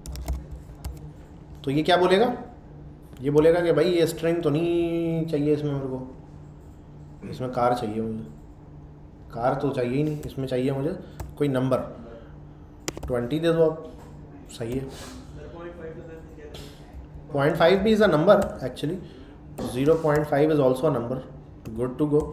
तो ये क्या बोलेगा, ये बोलेगा कि भाई ये स्ट्रिंग तो नहीं चाहिए इसमें, मेरे को इसमें कार चाहिए, मुझे कार तो चाहिए ही नहीं, इसमें चाहिए मुझे कोई नंबर, ट्वेंटी दे दो आप, सही है। पॉइंट फाइव भी is a number actually, zero point five is also a number, good to go.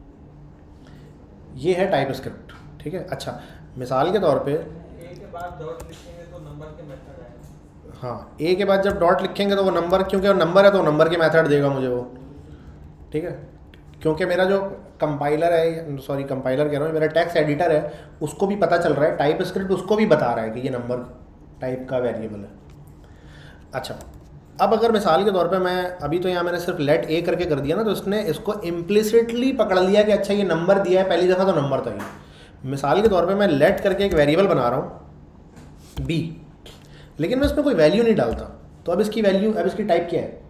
ये है टाइप स्क्रिप्ट, ठीक है। अच्छा, मिसाल के तौर पे ए के बाद डॉट लिखेंगे तो नंबर के मेथड आएगा। हाँ, ए के बाद जब डॉट लिखेंगे तो वो नंबर, क्योंकि वो नंबर है तो नंबर के मेथड देगा मुझे वो, ठीक है। क्योंकि मेरा जो कंपाइलर है, सॉरी कंपाइलर कह रहा हूँ, मेरा टेक्स्ट एडिटर है, उसको भी पता चल रहा है, टाइप स्क्रिप्ट उसको भी बता रहा है कि ये नंबर टाइप का वेरिएबल है। अच्छा, अब अगर मिसाल के तौर पे मैं अभी तो यहाँ मैंने सिर्फ लेट ए करके कर दिया ना, तो इसने इसको इम्प्लिसिटली पकड़ लिया कि अच्छा ये नंबर दिया है, पहली दफ़ा तो नंबर था ये। मिसाल के तौर पे मैं लेट करके एक वेरिएबल बना रहा हूँ बी, लेकिन मैं इसमें कोई वैल्यू नहीं डालता, तो अब इसकी वैल्यू, अब इसकी टाइप क्या है।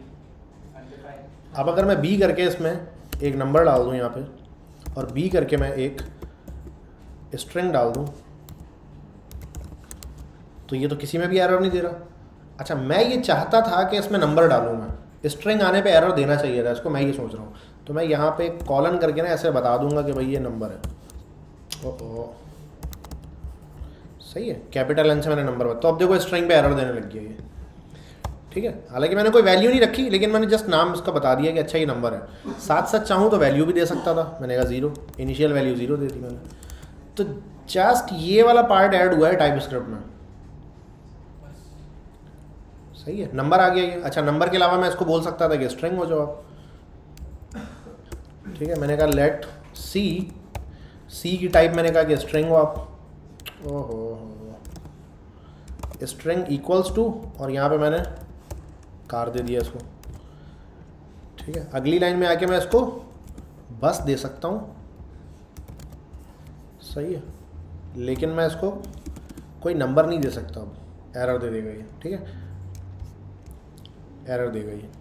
अब अगर मैं बी करके इसमें एक नंबर डाल दूँ यहाँ पे, और बी करके मैं एक स्ट्रिंग डाल दूँ, तो ये तो किसी में भी एरर नहीं दे रहा। अच्छा, मैं ये चाहता था कि इसमें नंबर डालूँ, मैं स्ट्रिंग आने पे एरर देना चाहिए था इसको, मैं ये सोच रहा हूँ, तो मैं यहाँ पे कॉलन करके ना ऐसे बता दूंगा कि भाई ये नंबर है। ओह, सही है, कैपिटल एन से मैंने नंबर बता, तो अब देखो स्ट्रिंग पे एरर देने लग गया ये, ठीक है। हालांकि मैंने कोई वैल्यू नहीं रखी, लेकिन मैंने जस्ट नाम इसका बता दिया कि अच्छा ये नंबर है। साथ साथ चाहूँ तो वैल्यू भी दे सकता था, मैंने कहा ज़ीरो, इनिशियल वैल्यू ज़ीरो दे दी मैंने। तो जस्ट ये वाला पार्ट ऐड हुआ है टाइप स्क्रिप्ट में, सही है, नंबर आ गया ये। अच्छा, नंबर के अलावा मैं इसको बोल सकता था कि स्ट्रिंग हो जाओ आप, ठीक है। मैंने कहा लेट सी, सी की टाइप मैंने कहा कि स्ट्रिंग हो आप, ओहो, स्ट्रिंग इक्वल्स टू, और यहाँ पे मैंने कार दे दिया इसको, ठीक है। अगली लाइन में आके मैं इसको बस दे सकता हूँ, सही है, लेकिन मैं इसको कोई नंबर नहीं दे सकता, अब एरर दे देगा ये, ठीक है, एरर देगा ये,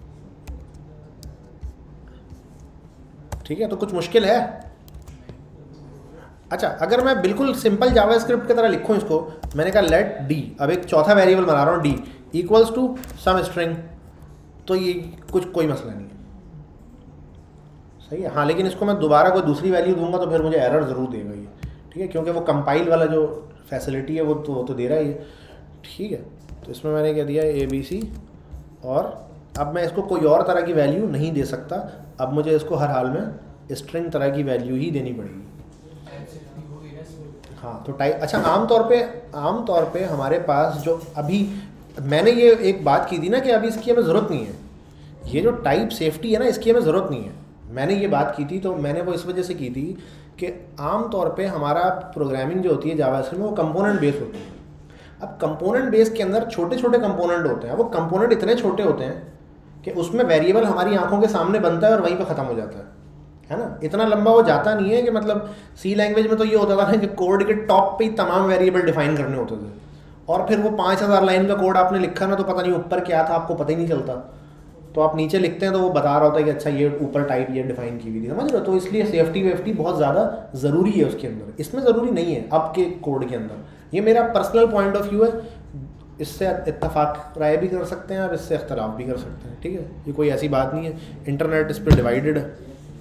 ठीक है। तो कुछ मुश्किल है। अच्छा, अगर मैं बिल्कुल सिंपल जावास्क्रिप्ट की तरह लिखूँ इसको, मैंने कहा लेट डी, अब एक चौथा वेरिएबल बना रहा हूँ D equals to some string, तो ये कुछ कोई मसला नहीं है, सही है। हाँ, लेकिन इसको मैं दोबारा कोई दूसरी वैल्यू दूंगा तो फिर मुझे एरर ज़रूर देगा ये, ठीक है, क्योंकि वो कंपाइल वाला जो फैसिलिटी है वो तो वो तो दे रहा है ये, ठीक है। तो इसमें मैंने क्या दिया, ए बी सी, और अब मैं इसको कोई और तरह की वैल्यू नहीं दे सकता, अब मुझे इसको हर हाल में स्ट्रिंग तरह की वैल्यू ही देनी पड़ेगी। हाँ तो टाइप, अच्छा आम तौर पे आम तौर पे हमारे पास जो अभी मैंने ये एक बात की थी ना कि अभी इसकी हमें ज़रूरत नहीं है, ये जो टाइप सेफ्टी है ना इसकी हमें ज़रूरत नहीं है। मैंने ये बात की थी तो मैंने वो इस वजह से की थी कि आम तौर पे हमारा प्रोग्रामिंग जो होती है जावास्क्रिप्ट में वो कंपोनेंट बेस्ड होती है। अब कंपोनेंट बेस के अंदर छोटे छोटे कंपोनेंट होते हैं, वो कंपोनेंट इतने छोटे होते हैं कि उसमें वेरिएबल हमारी आंखों के सामने बनता है और वहीं पे ख़त्म हो जाता है, है ना। इतना लंबा वो जाता नहीं है कि मतलब सी लैंग्वेज में तो ये होता था ना कि कोड के टॉप पे ही तमाम वेरिएबल डिफाइन करने होते थे, और फिर वो पाँच हज़ार लाइन का कोड आपने लिखा ना तो पता नहीं ऊपर क्या था आपको पता ही नहीं चलता, तो आप नीचे लिखते हैं तो वो बता रहा होता है कि अच्छा ये ऊपर टाइप ये डिफाइन की हुई थी, समझ रहे हो। तो इसलिए सेफ्टी वेफ्टी बहुत ज़्यादा ज़रूरी है उसके अंदर, इसमें ज़रूरी नहीं है अब के कोड के अंदर। ये मेरा पर्सनल पॉइंट ऑफ व्यू है, इससे इत्तेफाक राय भी कर सकते हैं आप, इससे इख्तलाफ भी कर सकते हैं, ठीक है। ये कोई ऐसी बात नहीं है, इंटरनेट इस पर डिवाइडेड है,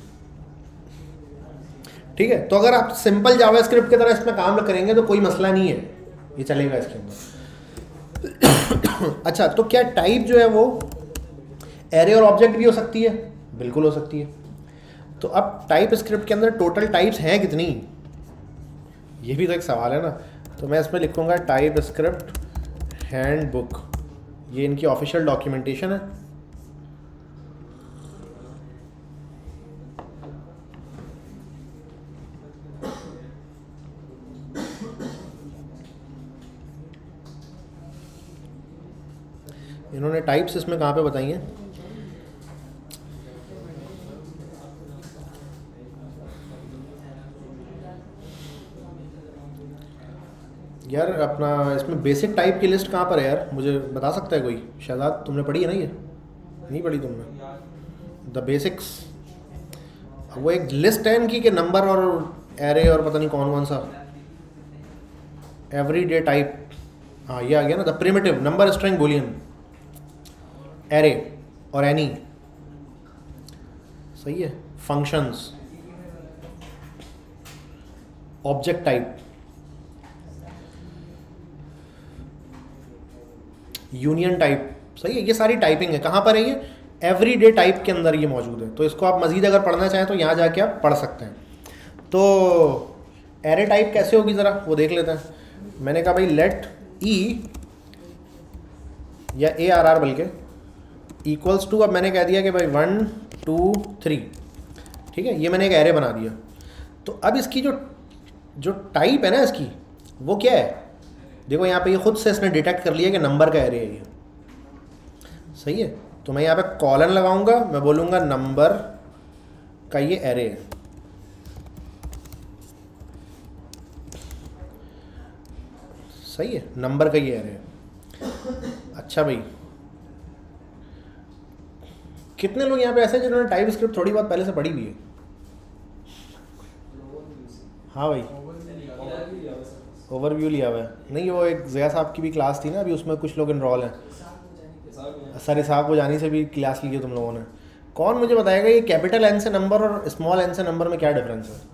ठीक है। तो अगर आप सिंपल जावास्क्रिप्ट की तरह इसमें काम करेंगे तो कोई मसला नहीं है, ये चलेगा इसके अंदर। अच्छा तो क्या टाइप जो है वो एरे और ऑब्जेक्ट भी हो सकती है? बिल्कुल हो सकती है। तो अब टाइप स्क्रिप्ट के अंदर टोटल टाइप्स हैं कितनी, ये भी तो एक सवाल है ना। तो मैं इसमें लिखूंगा टाइप स्क्रिप्ट हैंडबुक, ये इनकी ऑफिशियल डॉक्यूमेंटेशन है। इन्होंने टाइप्स इसमें कहाँ पे बताई हैं? यार अपना इसमें बेसिक टाइप की लिस्ट कहाँ पर है यार, मुझे बता सकता है कोई? शहजाद तुमने पढ़ी है ना, ये नहीं पढ़ी तुमने द बेसिक्स? वो एक लिस्ट है इनकी कि नंबर और एरे और पता नहीं कौन कौन सा एवरी डे टाइप, हाँ ये आ गया ना। The primitive number string boolean array और एनी, सही है। Functions, object type, union type, सही है। ये सारी टाइपिंग है, कहाँ पर है ये? एवरी डे टाइप के अंदर ये मौजूद है। तो इसको आप मज़ीद अगर पढ़ना चाहें तो यहाँ जाके आप पढ़ सकते हैं। तो एरे टाइप कैसे होगी ज़रा वो देख लेते हैं। मैंने कहा भाई लेट ई या ए आर आर बल्कि इक्वल्स टू, अब मैंने कह दिया कि भाई वन टू थ्री, ठीक है, ये मैंने एक एरे बना दिया। तो अब इसकी जो जो टाइप है ना इसकी, वो क्या है? देखो यहाँ पे ये खुद से इसने डिटेक्ट कर लिया कि नंबर का एरे है ये, सही है। तो मैं यहाँ पे कॉलन लगाऊंगा, मैं बोलूँगा नंबर का ये एरे है, सही है, नंबर का ये एरे है। अच्छा भाई कितने लोग यहाँ पे ऐसे हैं जिन्होंने टाइप स्क्रिप्ट थोड़ी बहुत पहले से पढ़ी हुई है? हाँ भाई ओवरव्यू लिया हुआ है। नहीं वो एक ज़िया साहब की भी क्लास थी ना अभी, उसमें कुछ लोग इनरोल हैं। सर साहब को जानी से भी क्लास ली है तुम लोगों ने। कौन मुझे बताएगा ये कैपिटल एन से नंबर और स्मॉल एन से नंबर में क्या डिफरेंस है?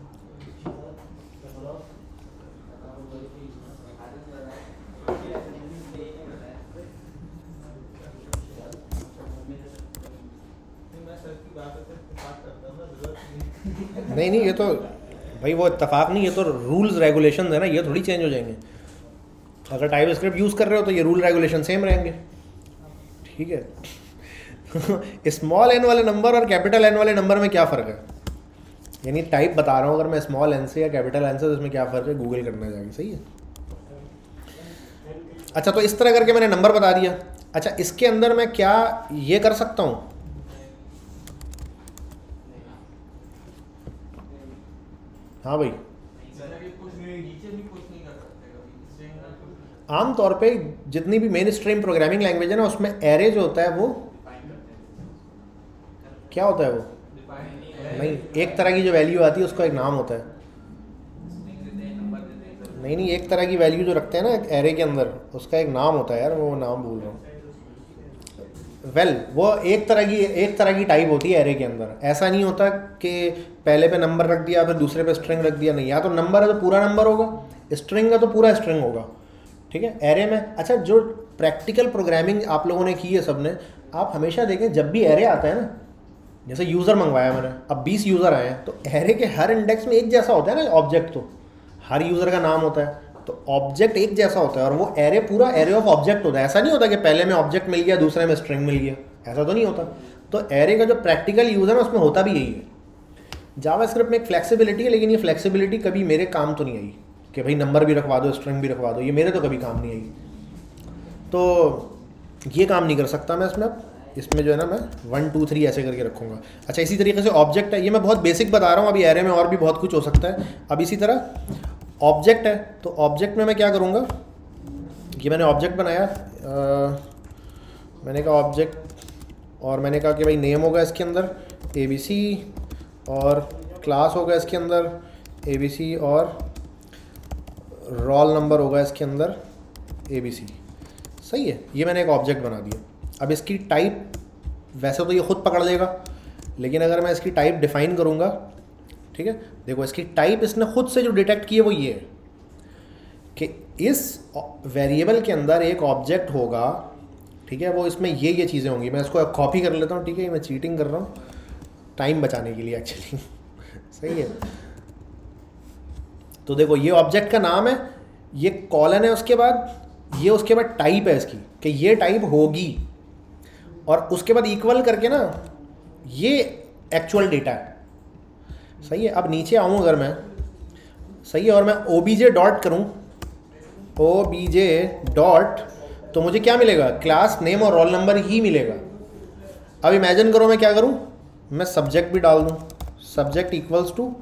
नहीं नहीं ये तो भाई वो इत्तेफाक नहीं, ये तो रूल्स रेगुलेशन है ना, ये थोड़ी चेंज हो जाएंगे। अगर टाइप स्क्रिप्ट यूज़ कर रहे हो तो ये रूल रेगुलेशन सेम रहेंगे, ठीक है। स्मॉल एन वाले नंबर और कैपिटल एन वाले नंबर में क्या फ़र्क है? यानी टाइप बता रहा हूँ अगर मैं स्मॉल एन से या कैपिटल एन से, तो इसमें क्या फ़र्क है गूगल करना जाएगी, सही है। अच्छा तो इस तरह करके मैंने नंबर बता दिया। अच्छा इसके अंदर मैं क्या ये कर सकता हूँ? हाँ भाई आम तौर पे जितनी भी मेन स्ट्रीम प्रोग्रामिंग लैंग्वेज है ना उसमें एरे जो होता है वो क्या होता है? वो नहीं, एक तरह की जो वैल्यू आती है उसका एक नाम होता है। नहीं नहीं एक तरह की वैल्यू जो रखते हैं ना एक एरे के अंदर उसका एक नाम होता है यार, वो नाम भूल रहा हूँ। वेल well, वो एक तरह की एक तरह की टाइप होती है एरे के अंदर। ऐसा नहीं होता कि पहले पे नंबर रख दिया फिर दूसरे पे स्ट्रिंग रख दिया, नहीं। या तो नंबर है तो पूरा नंबर होगा, स्ट्रिंग है तो पूरा स्ट्रिंग होगा, ठीक है, एरे में। अच्छा जो प्रैक्टिकल प्रोग्रामिंग आप लोगों ने की है सब ने, आप हमेशा देखें जब भी एरे आता है ना, जैसे यूज़र मंगवाया मैंने, अब बीस यूज़र आए हैं, तो एरे के हर इंडेक्स में एक जैसा होता है ना ऑब्जेक्ट, तो हर यूज़र का नाम होता है, तो ऑब्जेक्ट एक जैसा होता है और वो एरे पूरा एरे ऑफ ऑब्जेक्ट होता है। ऐसा नहीं होता कि पहले में ऑब्जेक्ट मिल गया दूसरे में स्ट्रिंग मिल गया, ऐसा तो नहीं होता। तो एरे का जो प्रैक्टिकल यूज़ है ना उसमें होता भी यही है। जावास्क्रिप्ट में एक फ्लेक्सिबिलिटी है, लेकिन ये फ्लेक्सिबिलिटी कभी मेरे काम तो नहीं आई कि भाई नंबर भी रखवा दो स्ट्रिंग भी रखवा दो, ये मेरे तो कभी काम नहीं आई। तो ये काम नहीं कर सकता मैं इसमें। अब इसमें जो है ना मैं वन टू थ्री ऐसे करके रखूँगा। अच्छा, इसी तरीके से ऑब्जेक्ट है, ये मैं बहुत बेसिक बता रहा हूँ, अभी एरे में और भी बहुत कुछ हो सकता है। अब इसी तरह ऑब्जेक्ट है, तो ऑब्जेक्ट में मैं क्या करूँगा, ये मैंने ऑब्जेक्ट बनाया, आ, मैंने कहा ऑब्जेक्ट, और मैंने कहा कि भाई नेम होगा इसके अंदर ए बी सी, और क्लास होगा इसके अंदर ए बी सी, और रोल नंबर होगा इसके अंदर ए बी सी। सही है, ये मैंने एक ऑब्जेक्ट बना दिया। अब इसकी टाइप वैसे तो ये खुद पकड़ लेगा, लेकिन अगर मैं इसकी टाइप डिफाइन करूँगा, ठीक है, देखो इसकी टाइप इसने खुद से जो डिटेक्ट की है वो ये है कि इस वेरिएबल के अंदर एक ऑब्जेक्ट होगा, ठीक है, वो इसमें ये ये चीज़ें होंगी। मैं इसको कॉपी कर लेता हूँ, ठीक है, मैं चीटिंग कर रहा हूँ टाइम बचाने के लिए एक्चुअली। सही है, तो देखो ये ऑब्जेक्ट का नाम है, ये कॉलन है, उसके बाद ये उसके बाद टाइप है इसकी कि ये टाइप होगी, और उसके बाद इक्वल करके ना ये एक्चुअल डेटा है। सही है, अब नीचे आऊँ अगर मैं, सही है, और मैं ओ बी जे डॉट करूँ, ओ बी जे डॉट, तो मुझे क्या मिलेगा, क्लास नेम और रोल नंबर ही मिलेगा। अब इमेजिन करो मैं क्या करूँ, मैं सब्जेक्ट भी डाल दूँ, सब्जेक्ट इक्वल्स टू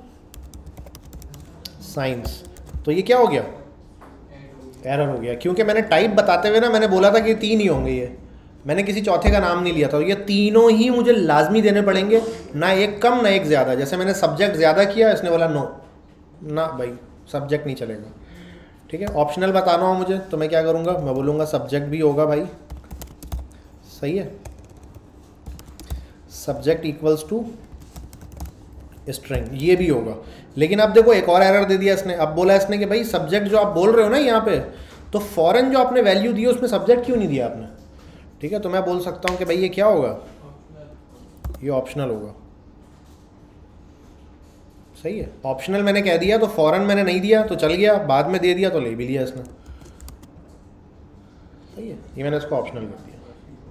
साइंस, तो ये क्या हो गया, एरर हो गया, क्योंकि मैंने टाइप बताते हुए ना मैंने बोला था कि तीन ही होंगे, ये मैंने किसी चौथे का नाम नहीं लिया था। ये तीनों ही मुझे लाजमी देने पड़ेंगे, ना एक कम ना एक ज़्यादा। जैसे मैंने सब्जेक्ट ज़्यादा किया, इसने बोला नो ना भाई सब्जेक्ट नहीं चलेगा, ठीक है, ऑप्शनल बताना हो मुझे तो मैं क्या करूँगा, मैं बोलूँगा सब्जेक्ट भी होगा भाई। सही है, सब्जेक्ट इक्वल्स टू स्ट्रिंग, ये भी होगा। लेकिन अब देखो एक और एरर दे दिया इसने। अब बोला इसने कि भाई सब्जेक्ट जो आप बोल रहे हो ना यहाँ पे, तो फॉरेन जो आपने वैल्यू दी है उसमें सब्जेक्ट क्यों नहीं दिया आपने, ठीक है, तो मैं बोल सकता हूँ कि भाई ये क्या होगा, ये ऑप्शनल होगा। सही है, ऑप्शनल मैंने कह दिया तो फॉरेन मैंने नहीं दिया तो चल गया, बाद में दे दिया तो ले भी लिया इसने। सही है, ये मैंने इसको ऑप्शनल कर दिया,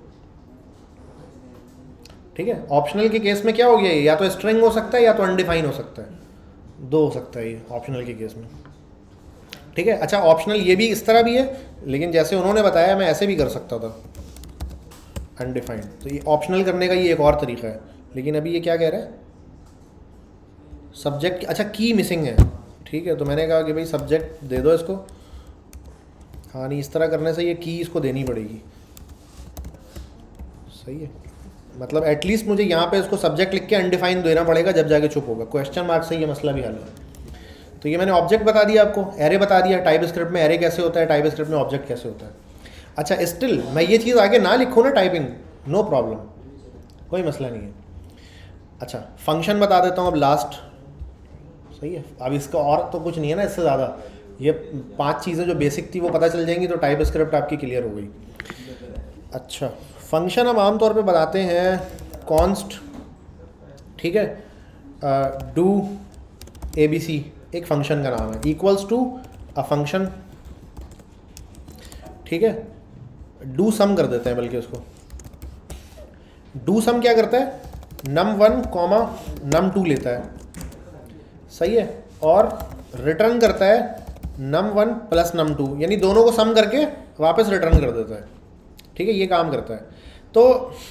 ठीक है। ऑप्शनल के केस में क्या हो गया, या तो स्ट्रिंग हो सकता है या तो अनडिफाइन हो सकता है, दो हो सकता है ये ऑप्शनल के केस में, ठीक है। अच्छा, ऑप्शनल ये भी इस तरह भी है, लेकिन जैसे उन्होंने बताया मैं ऐसे भी कर सकता था अनडिफाइंड, तो ये ऑप्शनल करने का ये एक और तरीका है। लेकिन अभी ये क्या कह रहा है, सब्जेक्ट, अच्छा की मिसिंग है, ठीक है, तो मैंने कहा कि भाई सब्जेक्ट दे दो इसको। हाँ नहीं, इस तरह करने से ये की इसको देनी पड़ेगी। सही है, मतलब एटलीस्ट मुझे यहाँ पे इसको सब्जेक्ट लिख के अनडिफाइंड देना पड़ेगा, जब जाके चुप होगा। क्वेश्चन मार्क से ये मसला भी हल है। तो ये मैंने ऑब्जेक्ट बता दिया आपको, एरे बता दिया, टाइप स्क्रिप्ट में एरे कैसे होता है, टाइप स्क्रिप्ट में ऑब्जेक्ट कैसे होता है। अच्छा, स्टिल मैं ये चीज़ आगे ना लिखूँ ना टाइपिंग, नो प्रॉब्लम, कोई मसला नहीं है। अच्छा, फंक्शन बता देता हूँ अब लास्ट। सही है, अब इसका और तो कुछ नहीं है ना इससे ज़्यादा, ये पांच चीज़ें जो बेसिक थी वो पता चल जाएंगी तो टाइप स्क्रिप्ट आपकी क्लियर हो गई। अच्छा, फंक्शन हम आमतौर पे बताते हैं कॉन्स्ट, ठीक है, डू ए बी सी एक फंक्शन का नाम है, इक्वल्स टू अ फंक्शन, ठीक है। डू सम कर देते हैं, बल्कि उसको डू सम क्या करता है, num one comma num two लेता है, सही है, और रिटर्न करता है num one plus num two, यानी दोनों को सम करके वापस रिटर्न कर देता है, ठीक है, ये काम करता है। तो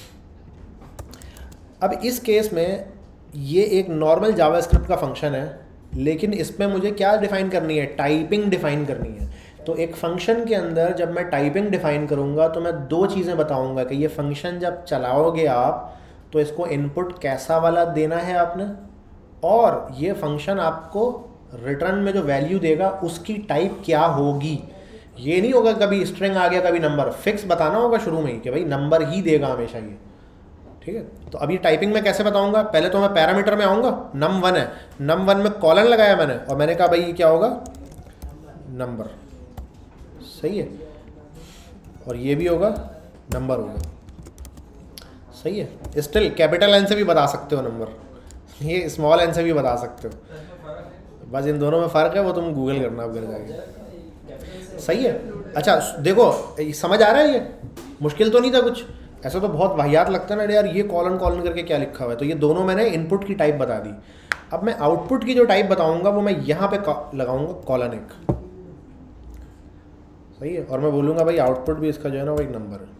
अब इस केस में ये एक नॉर्मल जावास्क्रिप्ट का फंक्शन है, लेकिन इसमें मुझे क्या डिफ़ाइन करनी है, टाइपिंग डिफ़ाइन करनी है। तो एक फंक्शन के अंदर जब मैं टाइपिंग डिफ़ाइन करूँगा तो मैं दो चीज़ें बताऊँगा कि ये फंक्शन जब चलाओगे आप तो इसको इनपुट कैसा वाला देना है आपने, और ये फंक्शन आपको रिटर्न में जो वैल्यू देगा उसकी टाइप क्या होगी। ये नहीं होगा कभी स्ट्रिंग आ गया कभी नंबर, फिक्स बताना होगा शुरू में ही कि भाई नंबर ही देगा हमेशा ये, ठीक है। तो अभी टाइपिंग में कैसे बताऊंगा, पहले तो मैं पैरामीटर में आऊँगा, नम वन है, नम वन में कॉलन लगाया मैंने और मैंने कहा भाई ये क्या होगा, नंबर, सही है, और ये भी होगा नंबर होगा, सही है। स्टिल कैपिटल एन से भी बता सकते हो नंबर, ये स्मॉल एन से भी बता सकते हो, बस इन दोनों में फ़र्क है, वो तुम गूगल करना आप घर जाके। सही है। अच्छा देखो, समझ आ रहा है, ये मुश्किल तो नहीं था कुछ, ऐसा तो बहुत वाहियात लगता है ना यार, ये कॉलन कॉलन करके क्या लिखा हुआ है। तो ये दोनों मैंने इनपुट की टाइप बता दी। अब मैं आउटपुट की जो टाइप बताऊंगा वो मैं यहाँ पे लगाऊंगा कॉलन एक। सही है। और मैं बोलूँगा भाई आउटपुट भी इसका जो है ना वो एक नंबर है।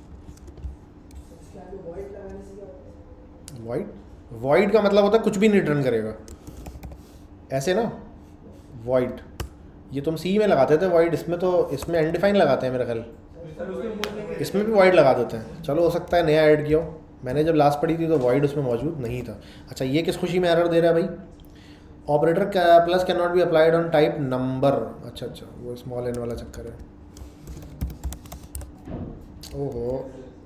वॉइड वॉइड का मतलब होता है कुछ भी नहीं रिटर्न करेगा, ऐसे ना। वॉइड ये तुम सी में लगाते थे वॉइड, इसमें तो इसमें अनडिफाइन लगाते हैं मेरा ख्याल, इसमें भी वॉइड लगा देते हैं। चलो हो सकता है नया ऐड किया हो, मैंने जब लास्ट पढ़ी थी तो वॉइड उसमें मौजूद नहीं था। अच्छा ये किस खुशी में एरर दे रहा है भाई, operator plus can not be applied on type number. अच्छा अच्छा वो स्मॉल एन वाला चक्कर है। ओहो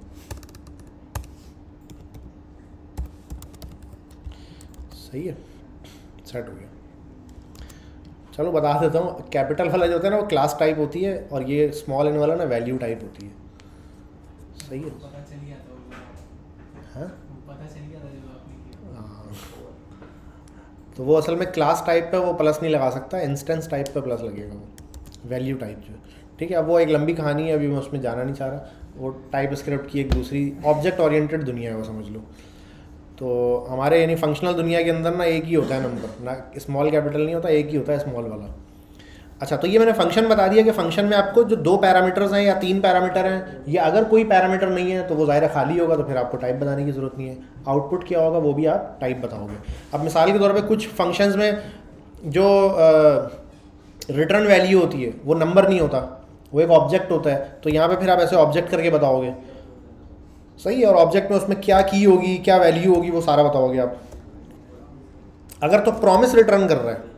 सही है, सेट हो गया। चलो बता देता हूँ, कैपिटल वाला जो होता है ना वो क्लास टाइप होती है, और ये स्मॉल एन वाला ना वैल्यू टाइप होती है। सही है। पता चल गया था। हाँ पता चल गया था जो आपने किया। हाँ, तो वो असल में क्लास टाइप पे वो प्लस नहीं लगा सकता, इंस्टेंस टाइप पे प्लस लगेगा वो, वैल्यू टाइप जो। ठीक है, अब वो एक लंबी कहानी है, अभी मैं उसमें जाना नहीं चाह रहा। वो टाइप स्क्रिप्ट की एक दूसरी ऑब्जेक्ट ओरिएंटेड दुनिया है वो, समझ लो। तो हमारे यानी फंक्शनल दुनिया के अंदर ना एक ही होता है नंबर, ना स्मॉल कैपिटल नहीं होता, एक ही होता है स्मॉल वाला। अच्छा तो ये मैंने फंक्शन बता दिया कि फंक्शन में आपको जो दो पैरामीटर्स हैं या तीन पैरामीटर हैं, या अगर कोई पैरामीटर नहीं है तो वो ज़ाहिर खाली होगा, तो फिर आपको टाइप बताने की ज़रूरत नहीं है। आउटपुट क्या होगा वो भी आप टाइप बताओगे। अब मिसाल के तौर पे कुछ फंक्शंस में जो रिटर्न वैल्यू होती है वो नंबर नहीं होता, वो एक ऑब्जेक्ट होता है, तो यहाँ पे फिर आप ऐसे ऑब्जेक्ट करके बताओगे। सही है। और ऑब्जेक्ट में उसमें क्या की होगी, क्या वैल्यू होगी, वो सारा बताओगे आप। अगर तो प्रॉमिस रिटर्न कर रहा है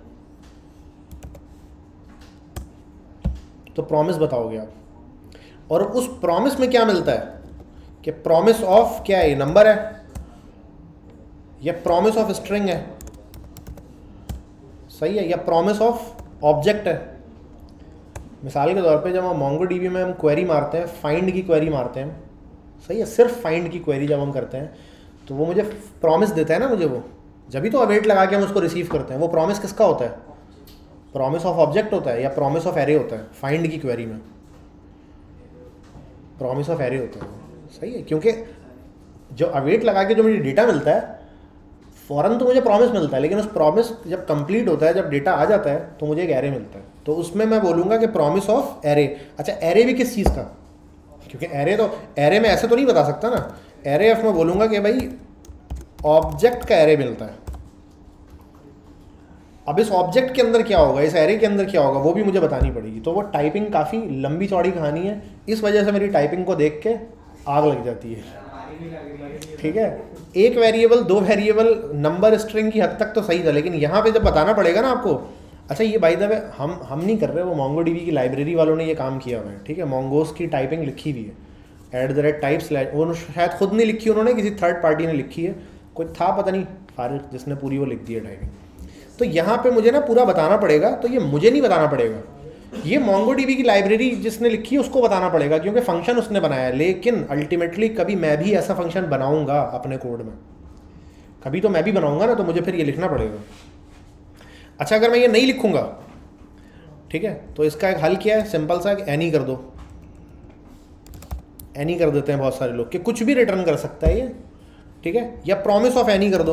तो प्रॉमिस बताओगे आप, और उस प्रॉमिस में क्या मिलता है कि प्रॉमिस ऑफ क्या है, नंबर है, या प्रॉमिस ऑफ स्ट्रिंग है, सही है, या प्रॉमिस ऑफ ऑब्जेक्ट है। मिसाल के तौर पे जब हम मोंगोडीबी में हम क्वेरी मारते हैं, फाइंड की क्वेरी मारते हैं, सही है, सिर्फ फाइंड की क्वेरी जब हम करते हैं तो वो मुझे प्रॉमिस देता है ना मुझे, वो जब भी तो अवेट लगा के हम उसको रिसीव करते हैं। वो प्रॉमिस किसका होता है, प्रॉमिस ऑफ ऑब्जेक्ट होता है या प्रॉमिस ऑफ एरे होता है। फाइंड की क्वेरी में प्रॉमिस ऑफ एरे होता है, सही है, क्योंकि जो अवेट लगा के जो मुझे डेटा मिलता है फ़ौरन तो मुझे प्रॉमिस मिलता है, लेकिन उस प्रॉमिस जब कंप्लीट होता है, जब डेटा आ जाता है तो मुझे एक एरे मिलता है, तो उसमें मैं बोलूँगा कि प्रॉमिस ऑफ एरे। अच्छा एरे भी किस चीज़ का, क्योंकि एरे तो एरे में ऐसे तो नहीं बता सकता ना, एरे एफ में बोलूँगा कि भाई ऑब्जेक्ट का एरे मिलता है। अब इस ऑब्जेक्ट के अंदर क्या होगा, इस एरे के अंदर क्या होगा, वो भी मुझे बतानी पड़ेगी। तो वो टाइपिंग काफ़ी लंबी चौड़ी कहानी है, इस वजह से मेरी टाइपिंग को देख के आग लग जाती है। ठीक है, एक वेरिएबल, दो वेरिएबल, नंबर, स्ट्रिंग की हद तक तो सही था, लेकिन यहाँ पे जब बताना पड़ेगा ना आपको। अच्छा ये बाय द वे हम हम नहीं कर रहे, वो मोंगोडीबी की लाइब्रेरी वालों ने ये काम किया हुआ है। ठीक है, मोंगोस की टाइपिंग लिखी हुई है at the rate type slash, वो शायद खुद नहीं लिखी उन्होंने, किसी थर्ड पार्टी ने लिखी है, कोई था पता नहीं फारिग जिसने पूरी वो लिख दी है टाइपिंग। तो यहाँ पे मुझे ना पूरा बताना पड़ेगा, तो ये मुझे नहीं बताना पड़ेगा, ये मोंगोडीबी की लाइब्रेरी जिसने लिखी है उसको बताना पड़ेगा, क्योंकि फंक्शन उसने बनाया है। लेकिन अल्टीमेटली कभी मैं भी ऐसा फंक्शन बनाऊंगा अपने कोड में, कभी तो मैं भी बनाऊंगा ना, तो मुझे फिर ये लिखना पड़ेगा। अच्छा अगर मैं ये नहीं लिखूंगा, ठीक है, तो इसका एक हल क्या है, सिंपल सा, एनी कर दो। एनी कर देते हैं बहुत सारे लोग कि कुछ भी रिटर्न कर सकता है ये, ठीक है, या प्रॉमिस ऑफ एनी कर दो।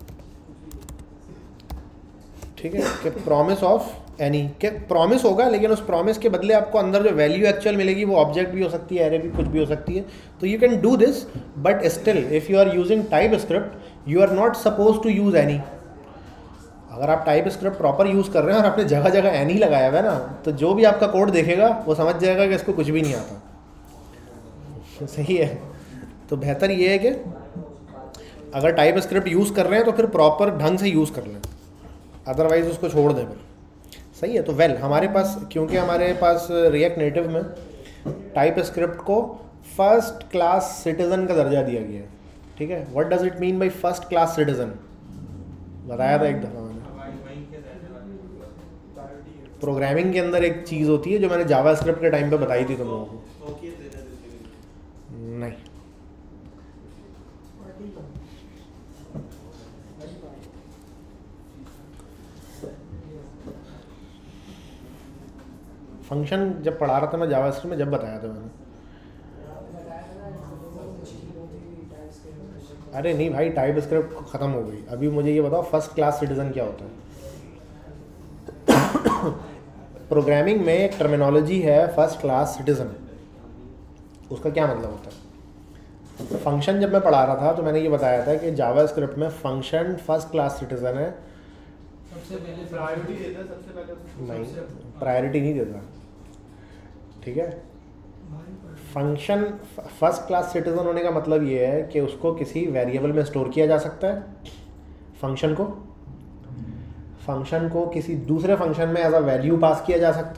ठीक है, कि प्रॉमिस ऑफ एनी के प्रॉमिस होगा, लेकिन उस प्रॉमिस के बदले आपको अंदर जो वैल्यू एक्चुअल मिलेगी वो ऑब्जेक्ट भी हो सकती है, एरे भी, कुछ भी हो सकती है। तो you can do this, but still if you are using TypeScript you are not suppose to use any. अगर आप टाइप स्क्रिप्ट प्रॉपर यूज़ कर रहे हैं और आपने जगह जगह एनी लगाया हुआ है ना, तो जो भी आपका कोड देखेगा वो समझ जाएगा कि इसको कुछ भी नहीं आता। सही है, तो बेहतर ये है कि अगर टाइप स्क्रिप्ट यूज़ कर रहे हैं तो फिर प्रॉपर ढंग से यूज़ कर लें, अदरवाइज़ उसको छोड़ दें फिर। सही है, तो वेल हमारे पास, क्योंकि हमारे पास रिएक्ट नेटिव में टाइप स्क्रिप्ट को फर्स्ट क्लास सिटीज़न का दर्जा दिया गया है। ठीक है, what does it mean by first class citizen, बताया था एक दफ़ा मैंने। प्रोग्रामिंग के अंदर एक चीज़ होती है जो मैंने जावा स्क्रिप्ट के टाइम पे बताई थी तुम लोगों को। नहीं, फंक्शन जब पढ़ा रहा था मैं जावास्क्रिप्ट में, जब बताया था मैंने। अरे नहीं भाई, टाइप स्क्रिप्ट ख़त्म हो गई। अभी मुझे ये बताओ फर्स्ट क्लास सिटीज़न क्या होता है। प्रोग्रामिंग में एक टर्मिनोलॉजी है फर्स्ट क्लास सिटीज़न, उसका क्या मतलब होता है। फंक्शन जब मैं पढ़ा रहा था तो मैंने ये बताया था कि जावास्क्रिप्ट में फंक्शन फर्स्ट क्लास सिटीज़न है। सबसे पहले प्रायोरिटी देता है, सबसे पहले नहीं, प्रायोरिटी नहीं देता, ठीक है। फंक्शन फर्स्ट क्लास सिटीज़न होने का मतलब ये है कि उसको किसी वेरिएबल में स्टोर किया जा सकता है, फंक्शन को फंक्शन को किसी दूसरे फंक्शन में एज अ वैल्यू पास किया जा सकता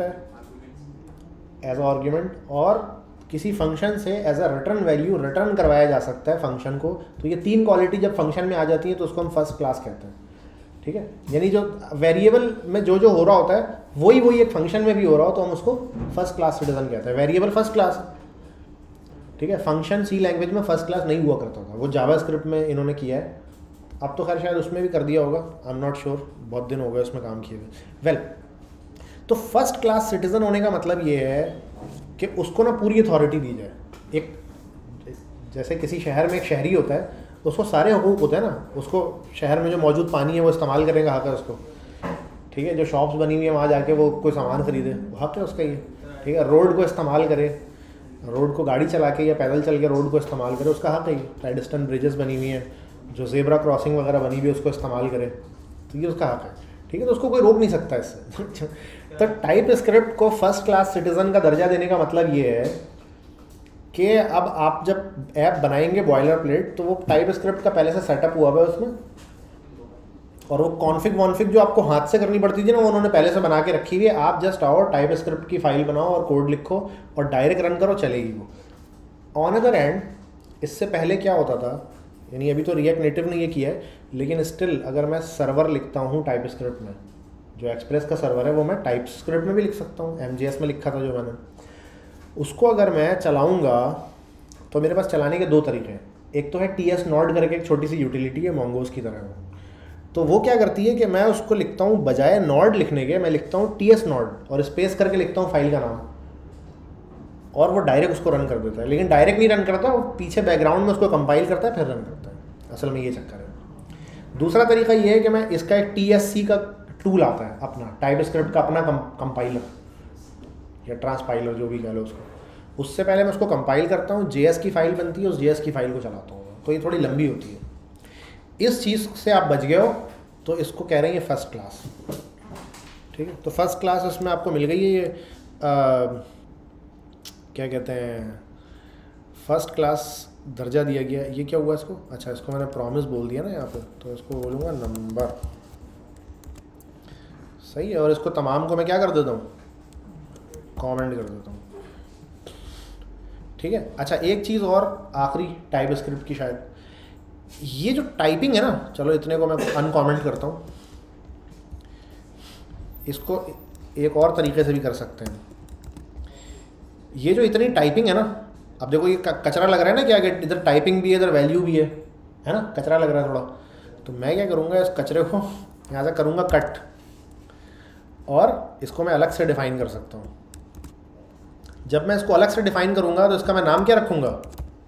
है एज अ आर्ग्यूमेंट, और किसी फंक्शन से as a return value return करवाया जा सकता है फंक्शन को। तो ये तीन क्वालिटी जब फंक्शन में आ जाती है तो उसको हम फर्स्ट क्लास कहते हैं, ठीक है। यानी जो वेरिएबल में जो जो हो रहा होता है वही वही एक फंक्शन में भी हो रहा हो तो हम उसको फर्स्ट क्लास सिटीज़न कहते हैं। वेरिएबल फर्स्ट क्लास, ठीक है। फंक्शन सी लैंग्वेज में फर्स्ट क्लास नहीं हुआ करता था, वो जावास्क्रिप्ट में इन्होंने किया है। अब तो खैर शायद उसमें भी कर दिया होगा, आई एम नॉट श्योर, बहुत दिन हो गए उसमें काम किए हुए। वेल, तो फर्स्ट क्लास सिटीज़न होने का मतलब ये है कि उसको ना पूरी अथॉरिटी दी जाए। एक जैसे किसी शहर में एक शहरी होता है, उसको सारे हुकूक होते हैं ना, उसको शहर में जो मौजूद पानी है वो इस्तेमाल करेगा, हक है उसको, ठीक है। जो शॉप्स बनी हुई है वहाँ जाके वो कोई सामान खरीदे, वो हक है उसका ये, ठीक है। रोड को इस्तेमाल करे, रोड को गाड़ी चला के या पैदल चल के रोड को इस्तेमाल करे, उसका हक है ये। राइडस्टन ब्रिजेस बनी हुई हैं, जो जेब्रा क्रॉसिंग वगैरह बनी हुई है उसको इस्तेमाल करे, तो ये उसका हक है, ठीक है। तो उसको कोई रोक नहीं सकता इससे। तो टाइप स्क्रिप्ट को फर्स्ट क्लास सिटीज़न का दर्जा देने का मतलब ये है कि अब आप जब ऐप बनाएंगे बॉयलर प्लेट, तो वो टाइप स्क्रिप्ट का पहले से सेटअप हुआ हुआ है उसमें, और वो कॉन्फ़िग वॉन्फ़िग जो आपको हाथ से करनी पड़ती थी ना, वो उन्होंने पहले से बना के रखी हुई है। आप जस्ट आओ, टाइप स्क्रिप्ट की फाइल बनाओ और कोड लिखो और डायरेक्ट रन करो, चलेगी वो। ऑन अदर एंड इससे पहले क्या होता था, यानी अभी तो रिएक्ट नेटिव ने ये किया है, लेकिन स्टिल अगर मैं सर्वर लिखता हूँ टाइप स्क्रिप्ट में, जो एक्सप्रेस का सर्वर है वो मैं टाइप स्क्रिप्ट में भी लिख सकता हूँ। एम जी एस में लिखा था जो मैंने, उसको अगर मैं चलाऊँगा तो मेरे पास चलाने के दो तरीके हैं। एक तो है टी एस नॉड करके एक छोटी सी यूटिलिटी है मोंगोस की तरह, तो वो क्या करती है कि मैं उसको लिखता हूँ, बजाय नॉड लिखने के मैं लिखता हूँ टी एस नॉड और स्पेस करके लिखता हूँ फाइल का नाम, और वो डायरेक्ट उसको रन कर देता है। लेकिन डायरेक्ट नहीं रन करता, वो पीछे बैकग्राउंड में उसको कंपाइल करता है फिर रन करता है। असल में ये चक्कर है। दूसरा तरीका ये है कि मैं इसका एक टी एस सी का टूल आता है अपना, टाइप स्क्रिप्ट का अपना कंपाइलर या ट्रांसपाइलर जो भी कह लो उसको, उससे पहले मैं उसको कंपाइल करता हूँ, जे एस की फाइल बनती है, उस जे एस की फाइल को चलाता हूँ, तो ये थोड़ी लंबी होती है। इस चीज़ से आप बच गए हो तो इसको कह रहे हैं ये फर्स्ट क्लास, ठीक है। तो फर्स्ट क्लास इसमें आपको मिल गई है ये आ, क्या कहते हैं, फर्स्ट क्लास दर्जा दिया गया। ये क्या हुआ इसको, अच्छा इसको मैंने प्रॉमिस बोल दिया ना यहाँ पे, तो इसको बोलूँगा नंबर, सही है। और इसको तमाम को मैं क्या कर देता हूँ, कमेंट कर देता हूँ, ठीक है। अच्छा एक चीज़ और आखिरी टाइप स्क्रिप्ट की, शायद ये जो टाइपिंग है ना, चलो इतने को मैं अनकॉमेंट करता हूँ, इसको एक और तरीके से भी कर सकते हैं। ये जो इतनी टाइपिंग है ना, अब देखो ये कचरा लग रहा है ना, क्या इधर टाइपिंग भी है इधर वैल्यू भी है है ना, कचरा लग रहा है थोड़ा। तो मैं क्या करूँगा, इस कचरे को यहाँ से करूँगा कट, और इसको मैं अलग से डिफ़ाइन कर सकता हूँ। जब मैं इसको अलग से डिफ़ाइन करूँगा तो इसका मैं नाम क्या रखूँगा,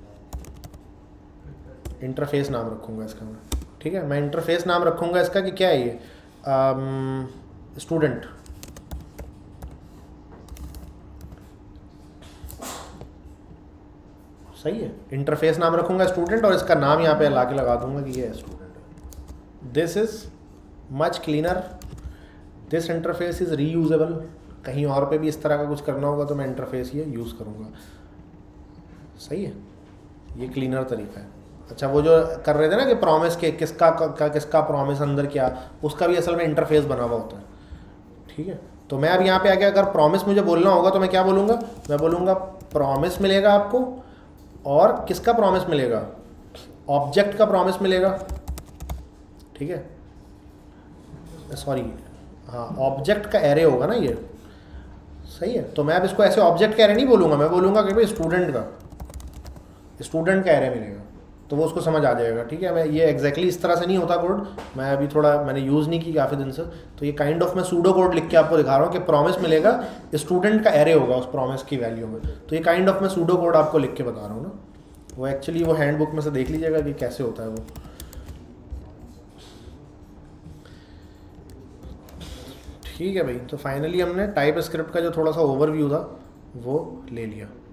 इंटरफेस नाम रखूँगा इसका मैं, ठीक है। मैं इंटरफेस नाम रखूँगा इसका कि क्या है ये, स्टूडेंट, सही है। इंटरफेस नाम रखूँगा स्टूडेंट और इसका नाम यहाँ पे ला के लगा दूँगा कि ये student. This is much cleaner, this interface is reusable. कहीं और पे भी इस तरह का कुछ करना होगा तो मैं इंटरफेस ये यूज़ करूँगा, सही है। ये क्लीनर तरीका है। अच्छा वो जो कर रहे थे ना कि प्रॉमिस के किसका का किसका प्रॉमिस अंदर क्या, उसका भी असल में इंटरफेस बना हुआ होता है, ठीक है। तो मैं अब यहाँ पे आके अगर प्रॉमिस मुझे बोलना होगा तो मैं क्या बोलूँगा, मैं बोलूँगा प्रॉमिस मिलेगा आपको, और किसका प्रॉमिस मिलेगा, ऑब्जेक्ट का प्रॉमिस मिलेगा, ठीक है। सॉरी हाँ, ऑब्जेक्ट का एरे होगा ना ये, सही है। तो मैं अब इसको ऐसे ऑब्जेक्ट का एरे नहीं बोलूँगा, मैं बोलूँगा कि भाई स्टूडेंट का स्टूडेंट का एरे मिलेगा, तो वो उसको समझ आ जाएगा। ठीक है, मैं ये एग्जैक्टली इस तरह से नहीं होता कोड, मैं अभी थोड़ा मैंने यूज़ नहीं की काफ़ी दिन से, तो ये काइंड ऑफ मैं सूडो कोड लिख के आपको दिखा रहा हूँ कि प्रॉमिस मिलेगा, स्टूडेंट का एरे होगा उस प्रॉमिस की वैल्यू में, तो ये काइंड ऑफ मैं सूडो कोड आपको लिख के बता रहा हूँ ना। वो एक्चुअली वो हैंड बुक में से देख लीजिएगा कि कैसे होता है वो। ठीक है भाई, तो फाइनली हमने टाइप स्क्रिप्ट का जो थोड़ा सा ओवरव्यू था वो ले लिया।